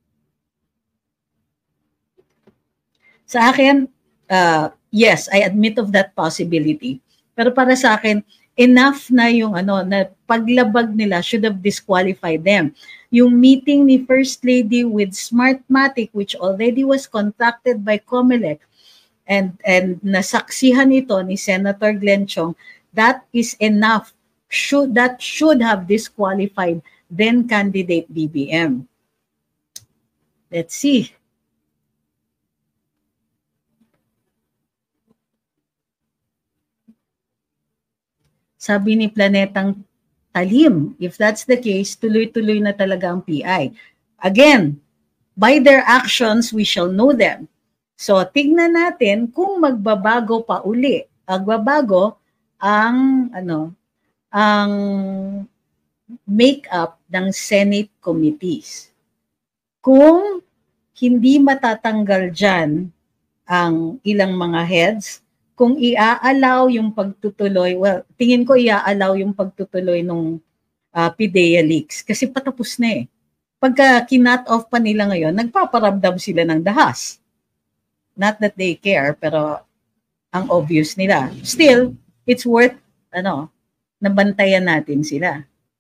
Sa akin, uh, yes, I admit of that possibility. Pero para sa akin, enough na yung ano, na paglabag nila should have disqualified them. Yung meeting ni First Lady with Smartmatic, which already was contracted by COMELEC, and, and nasaksihan ito ni Senator Glenn Chong, that is enough. Should, that should have disqualified then candidate B B M. Let's see. Sabi ni Planetang Talim, if that's the case, tuloy-tuloy na talaga ang P I. Again, by their actions, we shall know them. So, tignan natin kung magbabago pa uli. Magbabago ang, ano, ang make-up ng Senate committees. Kung hindi matatanggal dyan ang ilang mga heads, kung i-allow yung pagtutuloy, well, tingin ko i-allow yung pagtutuloy ng uh, PIDEA leaks kasi patapos na eh. Pagka kinut off pa nila ngayon, nagpaparamdam sila ng dahas. Not that they care, pero ang obvious nila. Still, it's worth, ano, nabantayan natin sila.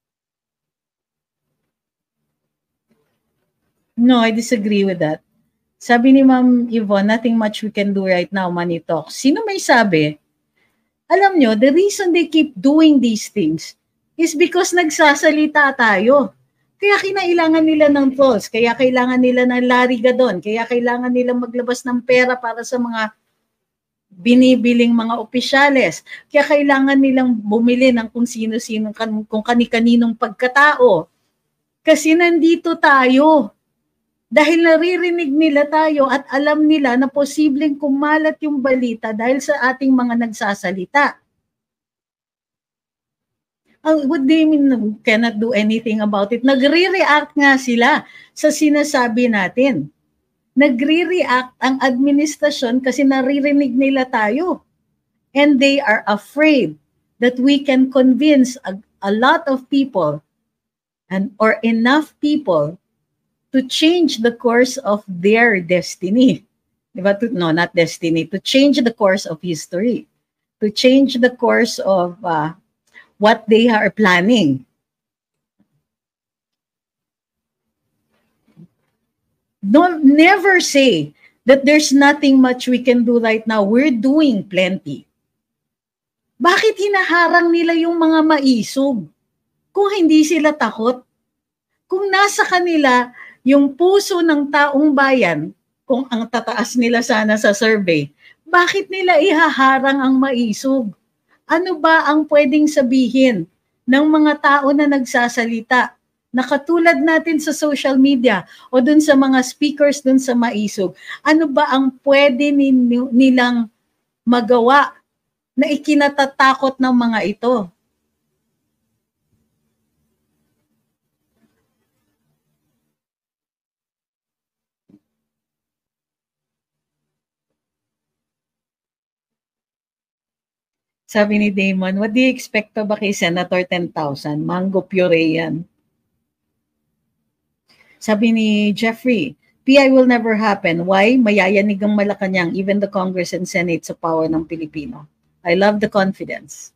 No, I disagree with that. Sabi ni Ma'am Yvonne, nothing much we can do right now, money talk. Sino may sabi? Alam nyo, the reason they keep doing these things is because nagsasalita tayo. Kaya kinailangan nila ng trolls, kaya kailangan nila ng larigadon, kaya kailangan nila maglabas ng pera para sa mga binibiling mga opisyales. Kaya kailangan nilang bumili ng kung sino-sino, kung kani-kaninong pagkatao. Kasi nandito tayo. Dahil naririnig nila tayo at alam nila na posibleng kumalat yung balita dahil sa ating mga nagsasalita. Uh, what do you mean cannot do anything about it? Nagre-react nga sila sa sinasabi natin. Nagre-react ang administrasyon kasi naririnig nila tayo. And they are afraid that we can convince a, a lot of people and or enough people to change the course of their destiny. Diba? To, no, not destiny. To change the course of history. To change the course of uh, what they are planning. Don't never say that there's nothing much we can do right now. We're doing plenty. Bakit hinaharang nila yung mga maisog? Kung hindi sila takot, kung nasa kanila yung puso ng taong bayan, kung ang tataas nila sana sa survey, bakit nila ihaharang ang maisog? Ano ba ang pwedeng sabihin ng mga tao na nagsasalita na katulad natin sa social media o dun sa mga speakers dun sa maisog? Ano ba ang pwede nilang magawa na ikinatatakot ng mga ito? Sabi ni Damon, what do you expect pa ba kay Senator ten thousand? Mango puree yan. Sabi ni Jeffrey, P I will never happen. Why? Mayayanig ang Malacanang, even the Congress and Senate sa power ng Pilipino. I love the confidence.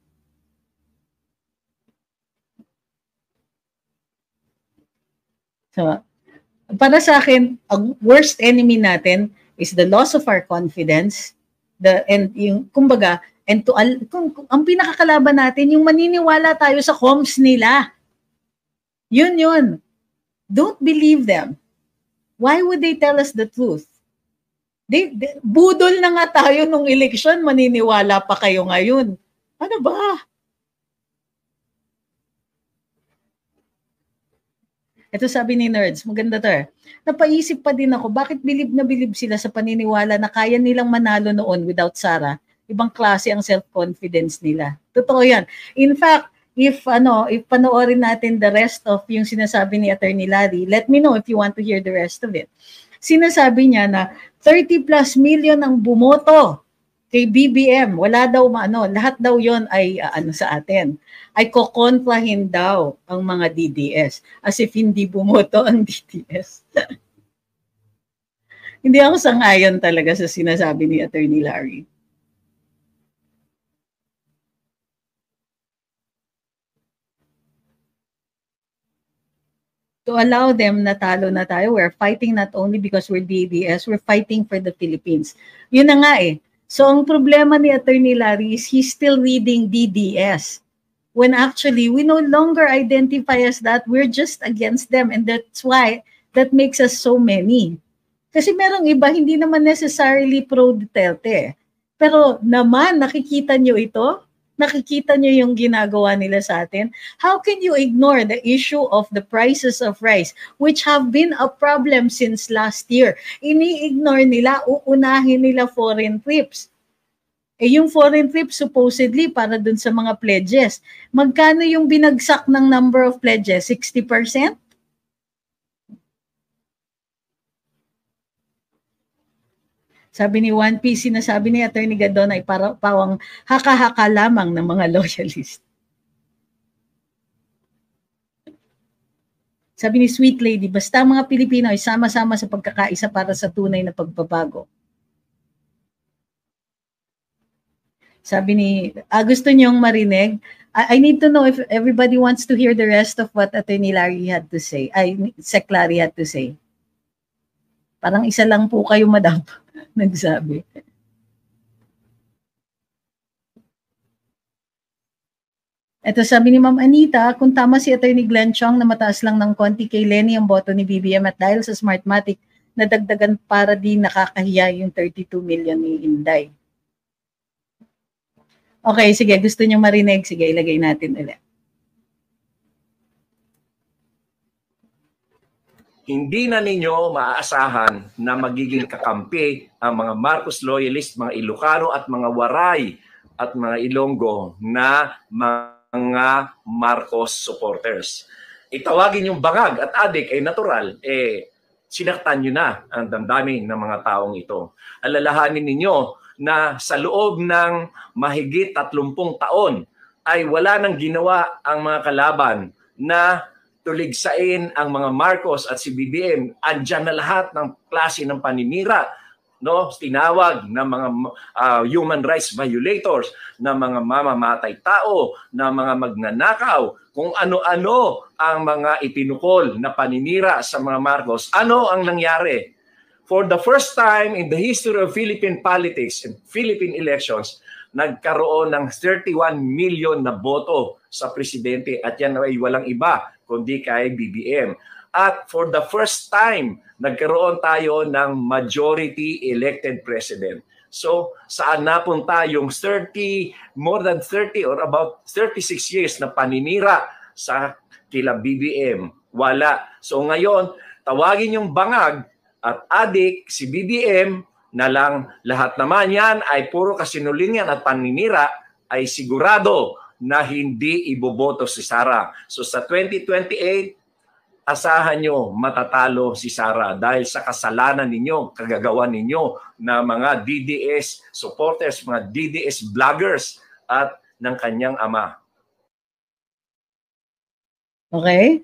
So, para sa akin, ang worst enemy natin is the loss of our confidence, the and yung kumbaga, and to kung, kung ang pinakakalaban natin yung maniniwala tayo sa comms nila. Yun yun. Don't believe them. Why would they tell us the truth? They, they, budol na nga tayo nung eleksyon, maniniwala pa kayo ngayon. Ano ba? Ito sabi ni Nerds, maganda to. Napaisip pa din ako, bakit bilib na bilib sila sa paniniwala na kaya nilang manalo noon without Sara? Ibang klase ang self-confidence nila. Totoo yan. In fact, if ano, if panoorin natin the rest of yung sinasabi ni Attorney Larry, let me know if you want to hear the rest of it. Sinasabi niya na thirty plus million ang bumoto kay B B M. Wala daw ano, lahat daw yon ay uh, ano sa atin. Ay kokontrahin daw ang mga D D S as if hindi bumoto ang D D S. Hindi ako sang-ayon talaga sa sinasabi ni Attorney Larry. To allow them na talo na tayo, we're fighting not only because we're D D S, we're fighting for the Philippines. Yun na nga eh. So ang problema ni Attorney Larry is he's still reading D D S. When actually, we no longer identify as that, we're just against them. And that's why, that makes us so many. Kasi merong iba, hindi naman necessarily pro-Duterte. Pero naman, nakikita nyo ito? Nakikita nyo yung ginagawa nila sa atin? How can you ignore the issue of the prices of rice, which have been a problem since last year? Ini-ignore nila, uunahin nila foreign trips. Eh yung foreign trips supposedly para dun sa mga pledges. Magkano yung binagsak ng number of pledges? sixty percent? Sabi ni One Piece, sinasabi ni Attorney Gadon ay para, pawang haka-haka lamang ng mga loyalist. Sabi ni Sweet Lady, basta mga Pilipino ay sama-sama sa pagkakaisa para sa tunay na pagbabago. Sabi ni, ah, gusto niyong marinig? I, I need to know if everybody wants to hear the rest of what Attorney Larry had to say. Ay, Sec Larry had to say. Parang isa lang po kayo, madam. Nagsabi. Ito sabi ni Ma'am Anita, kung tama si Attorney Glenn Chong na mataas lang ng konti kay Lenny ang boto ni B B M at dahil sa Smartmatic, nadagdagan para di nakakahiya yung thirty-two million ni Inday. Okay, sige. Gusto niyo marinig? Sige, ilagay natin ulit. Hindi na ninyo maaasahan na magiging kakampi ang mga Marcos loyalist, mga Ilocano at mga Waray at mga Ilonggo na mga Marcos supporters. Itawagin yung bangag at adik ay natural, eh sinaktan nyo na ang damdamin ng mga taong ito. Alalahanin ninyo na sa loob ng mahigit tatlumpung taon ay wala nang ginawa ang mga kalaban na tuligsain ang mga Marcos at si B B M. Andyan na lahat ng klase ng paninira, no? Tinawag na mga uh, human rights violators, na mga mamamatay tao, na mga magnanakaw, kung ano-ano ang mga ipinukol na paninira sa mga Marcos. Ano ang nangyari? For the first time in the history of Philippine politics and Philippine elections, nagkaroon ng thirty-one million na boto sa presidente at yan ay walang iba kundi kay B B M. At for the first time, nagkaroon tayo ng majority elected president. So, saan napunta yung thirty, more than thirty or about thirty-six years na paninira sa kila B B M? Wala. So ngayon, tawagin yung bangag at adik si B B M na lang, lahat naman yan ay puro kasinungalingan at paninira, ay sigurado na hindi iboboto si Sara. So sa twenty twenty-eight, asahan nyo matatalo si Sara dahil sa kasalanan ninyo, kagagawa ninyo na mga D D S supporters, mga D D S vloggers at ng kanyang ama. Okay?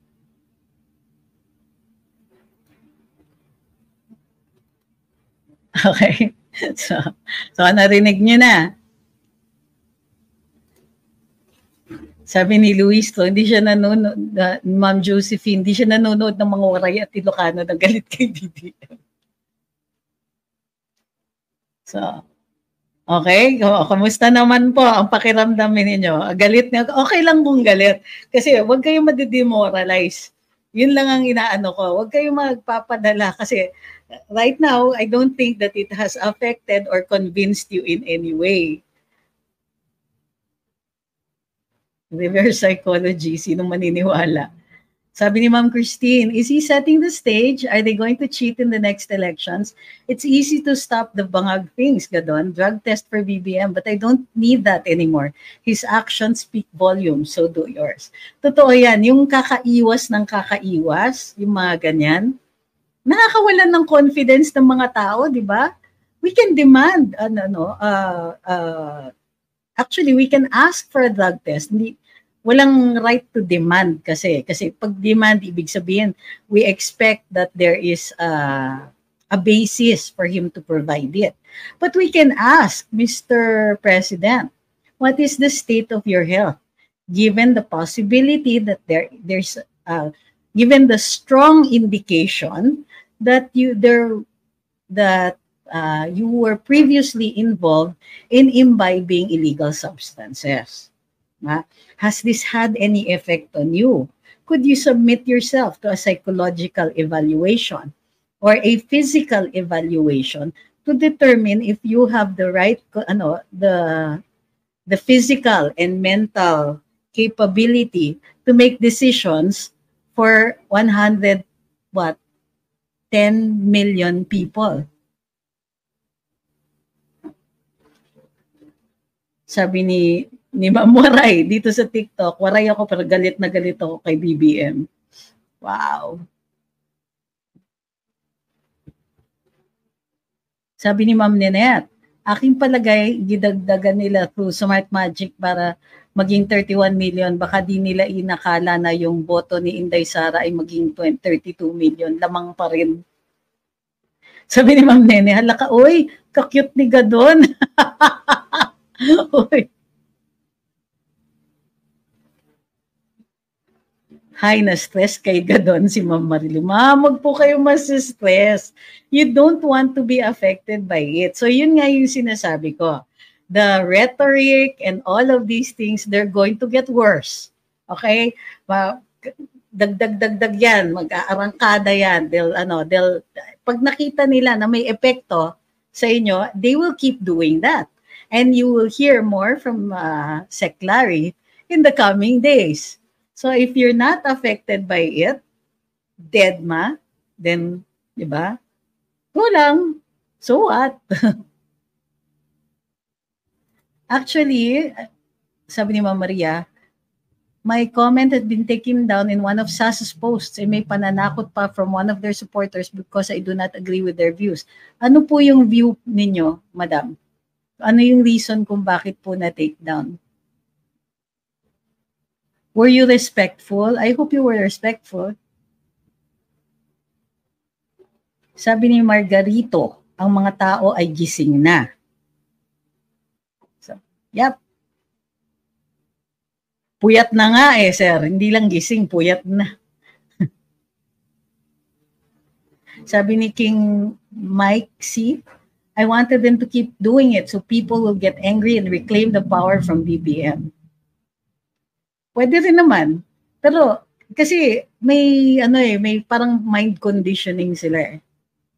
Okay. So, so narinig nyo na. Sabi ni Luis to, hindi siya nanonood, uh, Ma'am Josephine, hindi siya nanonood ng mga Waray at Ilocano na galit kay B B M. So, okay. O, kamusta naman po ang pakiramdam ninyo? Galit niya. Okay lang kung galit. Kasi huwag kayong madidemoralize. Yun lang ang inaano ko. Huwag kayong magpapadala. Kasi right now, I don't think that it has affected or convinced you in any way. Reverse psychology, sino maniniwala? Sabi ni Ma'am Christine, is he setting the stage? Are they going to cheat in the next elections? It's easy to stop the bangag things, gadon. Drug test for B B M, but I don't need that anymore. His actions speak volumes, so do yours. Totoo yan, yung kakaiwas ng kakaiwas, yung mga ganyan, nakakawalan ng confidence ng mga tao, di ba? We can demand, ano, no, uh, uh, actually, we can ask for a drug test. Hindi, walang right to demand kasi. Kasi pag demand, ibig sabihin, we expect that there is a, a basis for him to provide it. But we can ask, Mister President, what is the state of your health? Given the possibility that there there's, uh, given the strong indication that you there that uh, you were previously involved in imbibing illegal substances. Uh, has this had any effect on you? Could you submit yourself to a psychological evaluation or a physical evaluation to determine if you have the right, ano, the the physical and mental capability to make decisions for one hundred what ten million people? Sabi ni ni Ma'am Waray dito sa TikTok, Waray ako pero galit na galit ako kay B B M. Wow. Sabi ni Ma'am Ninette, aking palagay, gidagdagan nila through Smartmatic para maging thirty-one million. Baka di nila inakala na yung boto ni Inday Sara ay maging thirty-two million. Lamang pa rin. Sabi ni Ma'am Nene, hala ka, uy, ka-cute ni Gadon. Uy. Hi, na-stress kay Gadon si Ma'am Marily. Ma'am, wag po kayo mas-stress. You don't want to be affected by it. So, yun nga yung sinasabi ko. the rhetoric and all of these things, they're going to get worse. Okay? Ma- dagdag dagdag yan, mag-aarangkada yan. They'll ano, they'll pag nakita nila na may epekto sa inyo, they will keep doing that. And you will hear more from uh, Sec Larry in the coming days. So if you're not affected by it, dead ma, then, di ba? Kulang. So what? Actually, sabi ni Ma'am Maria, my comment had been taken down in one of S A S's posts and may pananakot pa from one of their supporters because I do not agree with their views. Ano po yung view ninyo, Madam? Ano yung reason kung bakit po na-take down? Were you respectful? I hope you were respectful. Sabi ni Margarito, ang mga tao ay gising na. So, yep. Puyat na nga eh, sir. Hindi lang gising, puyat na. Sabi ni King Mike C., I wanted them to keep doing it so people will get angry and reclaim the power from B B M. Pwede rin naman. Pero, kasi may, ano eh, may parang mind conditioning sila eh.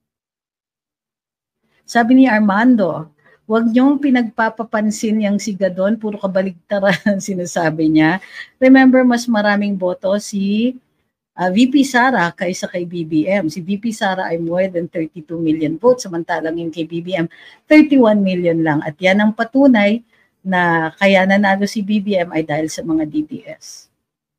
Sabi ni Armando, huwag niyong pinagpapapansin yung si Gadon, puro kabaligtaran sinasabi niya. Remember, mas maraming boto si uh, V P Sara kaysa kay B B M. Si V P Sara ay more than thirty-two million votes, samantalang yung kay B B M, thirty-one million lang. At yan ang patunay na kaya nanalo si B B M ay dahil sa mga D D S.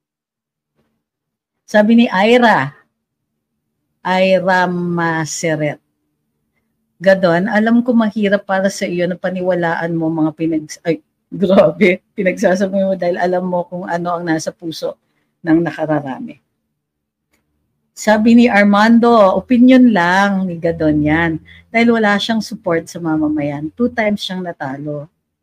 Sabi ni Ira, Ira Maseret, Gadon, alam ko mahirap para sa iyo na paniwalaan mo mga pinag... Ay, grabe, pinagsasabi mo dahil alam mo kung ano ang nasa puso ng nakararami. Sabi ni Armando, opinion lang ni Gadon yan. Dahil wala siyang support sa mamamayan. Two times siyang natalo.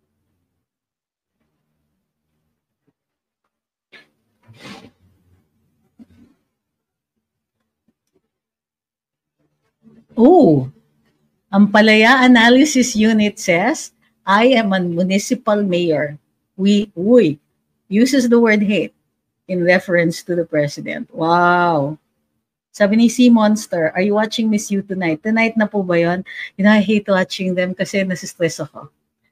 Oh, ang Palaya Analysis Unit says, I am a municipal mayor. We, uy, uses the word hate in reference to the president. Wow. Sabi ni C Monster, are you watching Miss You tonight? Tonight na po ba yun? You know, I hate watching them kasi nasistress ako.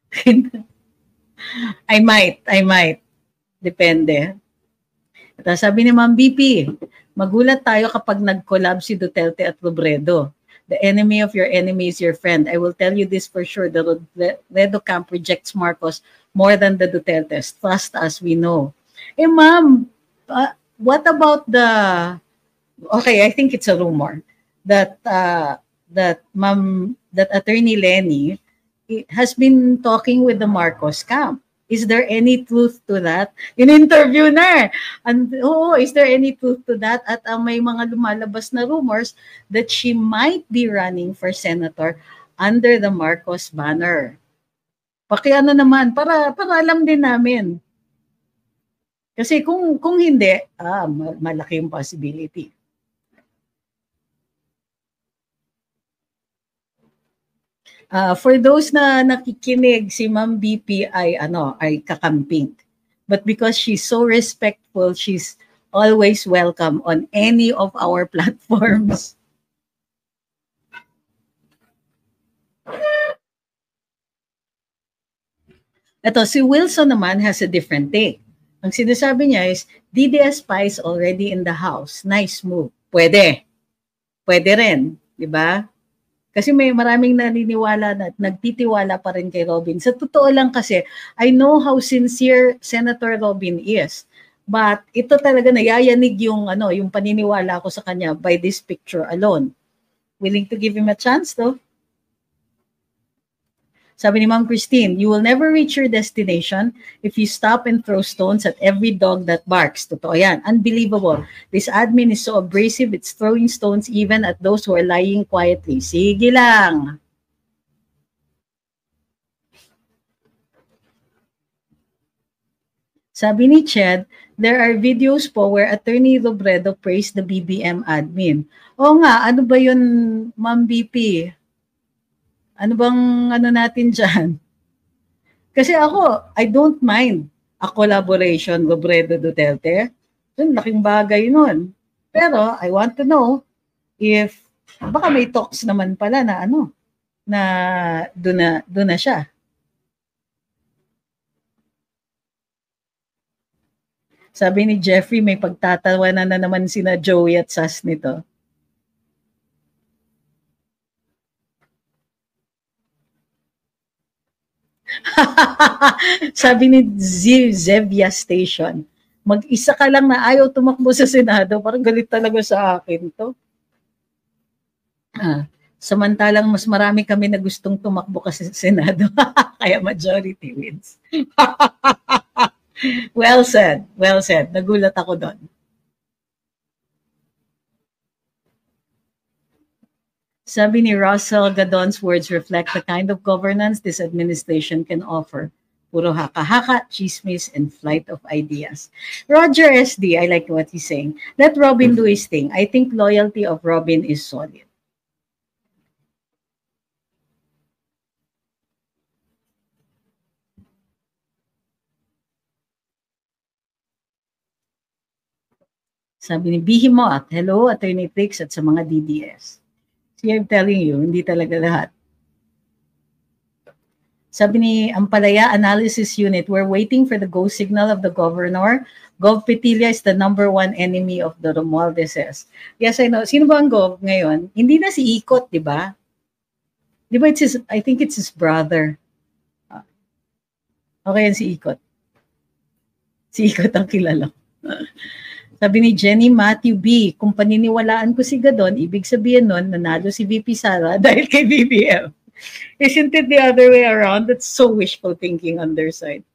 I might, I might. Depende. At sabi ni Ma'am B P, magulat tayo kapag nag-collab si Duterte at Robredo. The enemy of your enemy is your friend. I will tell you this for sure. The Robredo camp rejects Marcos more than the Dutertes. Trust us, we know. Eh, ma'am, uh, what about the... Okay, I think it's a rumor that uh, that ma'am, that Attorney Lenny has been talking with the Marcos camp. Is there any truth to that? In-interview na. And, oh, is there any truth to that? At uh, may mga lumalabas na rumors that she might be running for senator under the Marcos banner. Pakiano naman, para, para alam din namin. Kasi kung, kung hindi, ah, malaki yung possibility. Uh, for those na nakikinig, si Ma'am B P ay ano, ay kakamping. But because she's so respectful, she's always welcome on any of our platforms. Ito, si Wilson naman has a different take. Ang sinasabi niya is, D D S pa is already in the house. Nice move. Pwede. Pwede rin. Diba? Kasi may maraming naniniwala na nagtitiwala pa rin kay Robin. Sa totoo lang kasi, I know how sincere Senator Robin is. But ito talaga nayayanig yung, ano, yung paniniwala ko sa kanya by this picture alone. Willing to give him a chance, though? Sabi ni Ma'am Christine, you will never reach your destination if you stop and throw stones at every dog that barks. Totoo yan. Unbelievable. This admin is so abrasive, it's throwing stones even at those who are lying quietly. Sige lang. Sabi ni Ched, there are videos po where Attorney Robredo praised the B B M admin. O nga, ano ba yun, Ma'am B P? Ano bang ano natin dyan? Kasi ako, I don't mind a collaboration with Robredo Duterte. Yun, laking bagay nun. Pero I want to know if baka may talks naman pala na ano, na doon na, doon na siya. Sabi ni Jeffrey, may pagtatawanan na naman sina Joey at Sas nito. Sabi ni Zevia Station, mag-isa ka lang na ayaw tumakbo sa Senado. Parang galit talaga sa akin to. Ah, samantalang mas marami kami na gustong tumakbo kasi sa Senado. Kaya majority wins. Well said. Well said. Nagulat ako doon. Sabi ni Russell, Gadon's words reflect the kind of governance this administration can offer. Puro haka-haka, chismis, and flight of ideas. Roger S D, I like what he's saying. Let Robin do his thing. I think loyalty of Robin is solid. Sabi ni Behemoth, hello, Attorney Trix at sa mga D D S. See, I'm telling you, hindi talaga lahat. Sabi ni Ampalaya Analysis Unit, we're waiting for the go signal of the governor. Gov Petilla is the number one enemy of the Romualdeses. Yes, I know. Sino ba ang Gov ngayon? Hindi na si Ikot, di ba? Di ba, it's his, I think it's his brother. Okay, yan si Ikot. Si Ikot ang kilala. Sabi ni Jenny Matthew B, kung paniniwalaan ko si Gadon, ibig sabihin nun, nanalo si V P Sara dahil kay B B M. Isn't it the other way around? That's so wishful thinking on their side.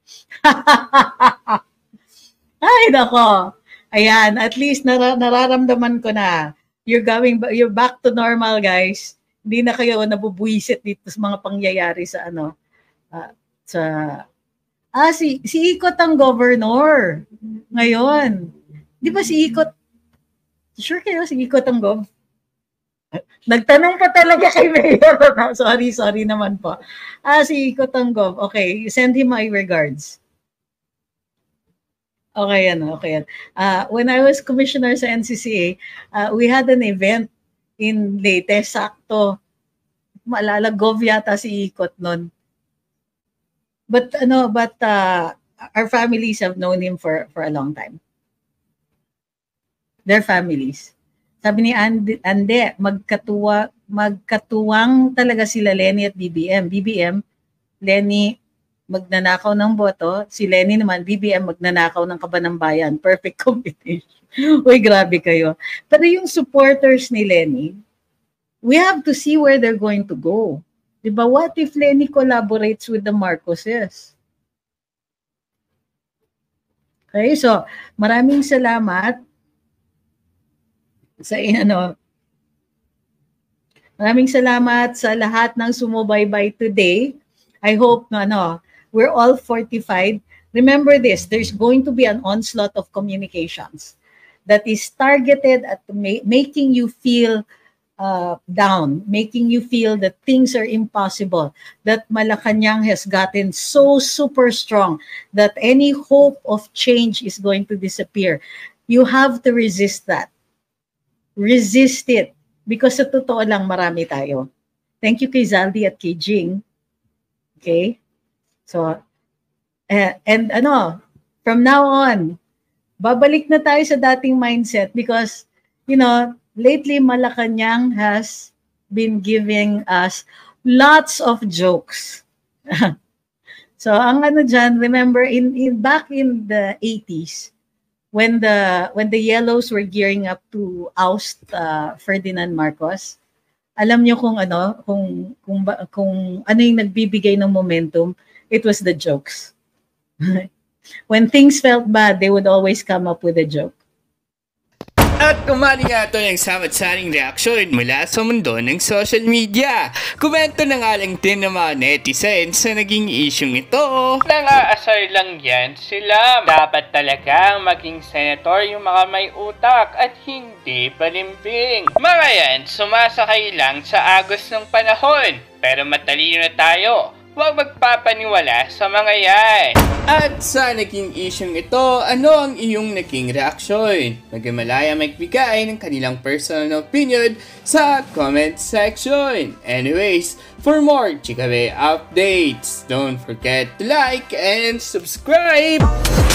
Ay, nako. Ayan, at least nar nararamdaman ko na. You're going, you're back to normal, guys. Hindi na kayo nabubuisit dito sa mga pangyayari sa ano, uh, sa, ah, si, si Ikot ang governor ngayon. Di ba si Ikot, sure kayo si Ikot ang gov? Nagtanong pa talaga kay Mayor. sorry, sorry naman po. Ah, si Ikot ang gov. Okay, send him my regards. Okay, ano, okay. Uh, when I was commissioner sa N C C A, uh, we had an event in Leyte, sakto. Maalala, gov yata si Ikot nun. But, ano, but uh, our families have known him for, for a long time. Their families. Sabi ni Ande, Ande magkatuwa, magkatuwang talaga sila Lenny at B B M. B B M, Lenny magnanakaw ng boto, si Lenny naman, B B M magnanakaw ng kaban ng bayan. Perfect combination. Uy, grabe kayo. Pero yung supporters ni Lenny, we have to see where they're going to go. Diba, what if Lenny collaborates with the Marcoses? Okay, so maraming salamat sa ano, maraming salamat sa lahat ng sumubaybay today. I hope na ano, we're all fortified. Remember this, there's going to be an onslaught of communications that is targeted at ma making you feel uh, down, making you feel that things are impossible, that Malacanang has gotten so super strong, that any hope of change is going to disappear. You have to resist that. Resist it. Because sa totoo lang, marami tayo. Thank you kay Zaldi at kay Jing. Okay? So, uh, and ano, from now on, babalik na tayo sa dating mindset because, you know, lately Malacanang has been giving us lots of jokes. So, ang ano dyan, remember, in, in back in the eighties, when the when the Yellows were gearing up to oust uh, Ferdinand Marcos, alam niyo kung ano, kung kung kung ano yung nagbibigay ng momentum, it was the jokes. When things felt bad, they would always come up with a joke. At kumali nga ito yung samot-saring reaksyon mula sa mundo ng social media. Komento na nga lang din ng mga netizens sa naging isyong ito. Nangaasar lang yan sila. Dapat talagang maging senator yung mga may utak at hindi balimbing. Mga yan, sumasakay lang sa agos ng panahon. Pero matalino na tayo. huwag magpapaniwala sa mga yan. At sa naging isyong ito, ano ang iyong naging reaksyon? Maghimalaya magbigay ng kanilang personal opinion sa comment section. Anyways, for more Chikabe updates, don't forget to like and subscribe!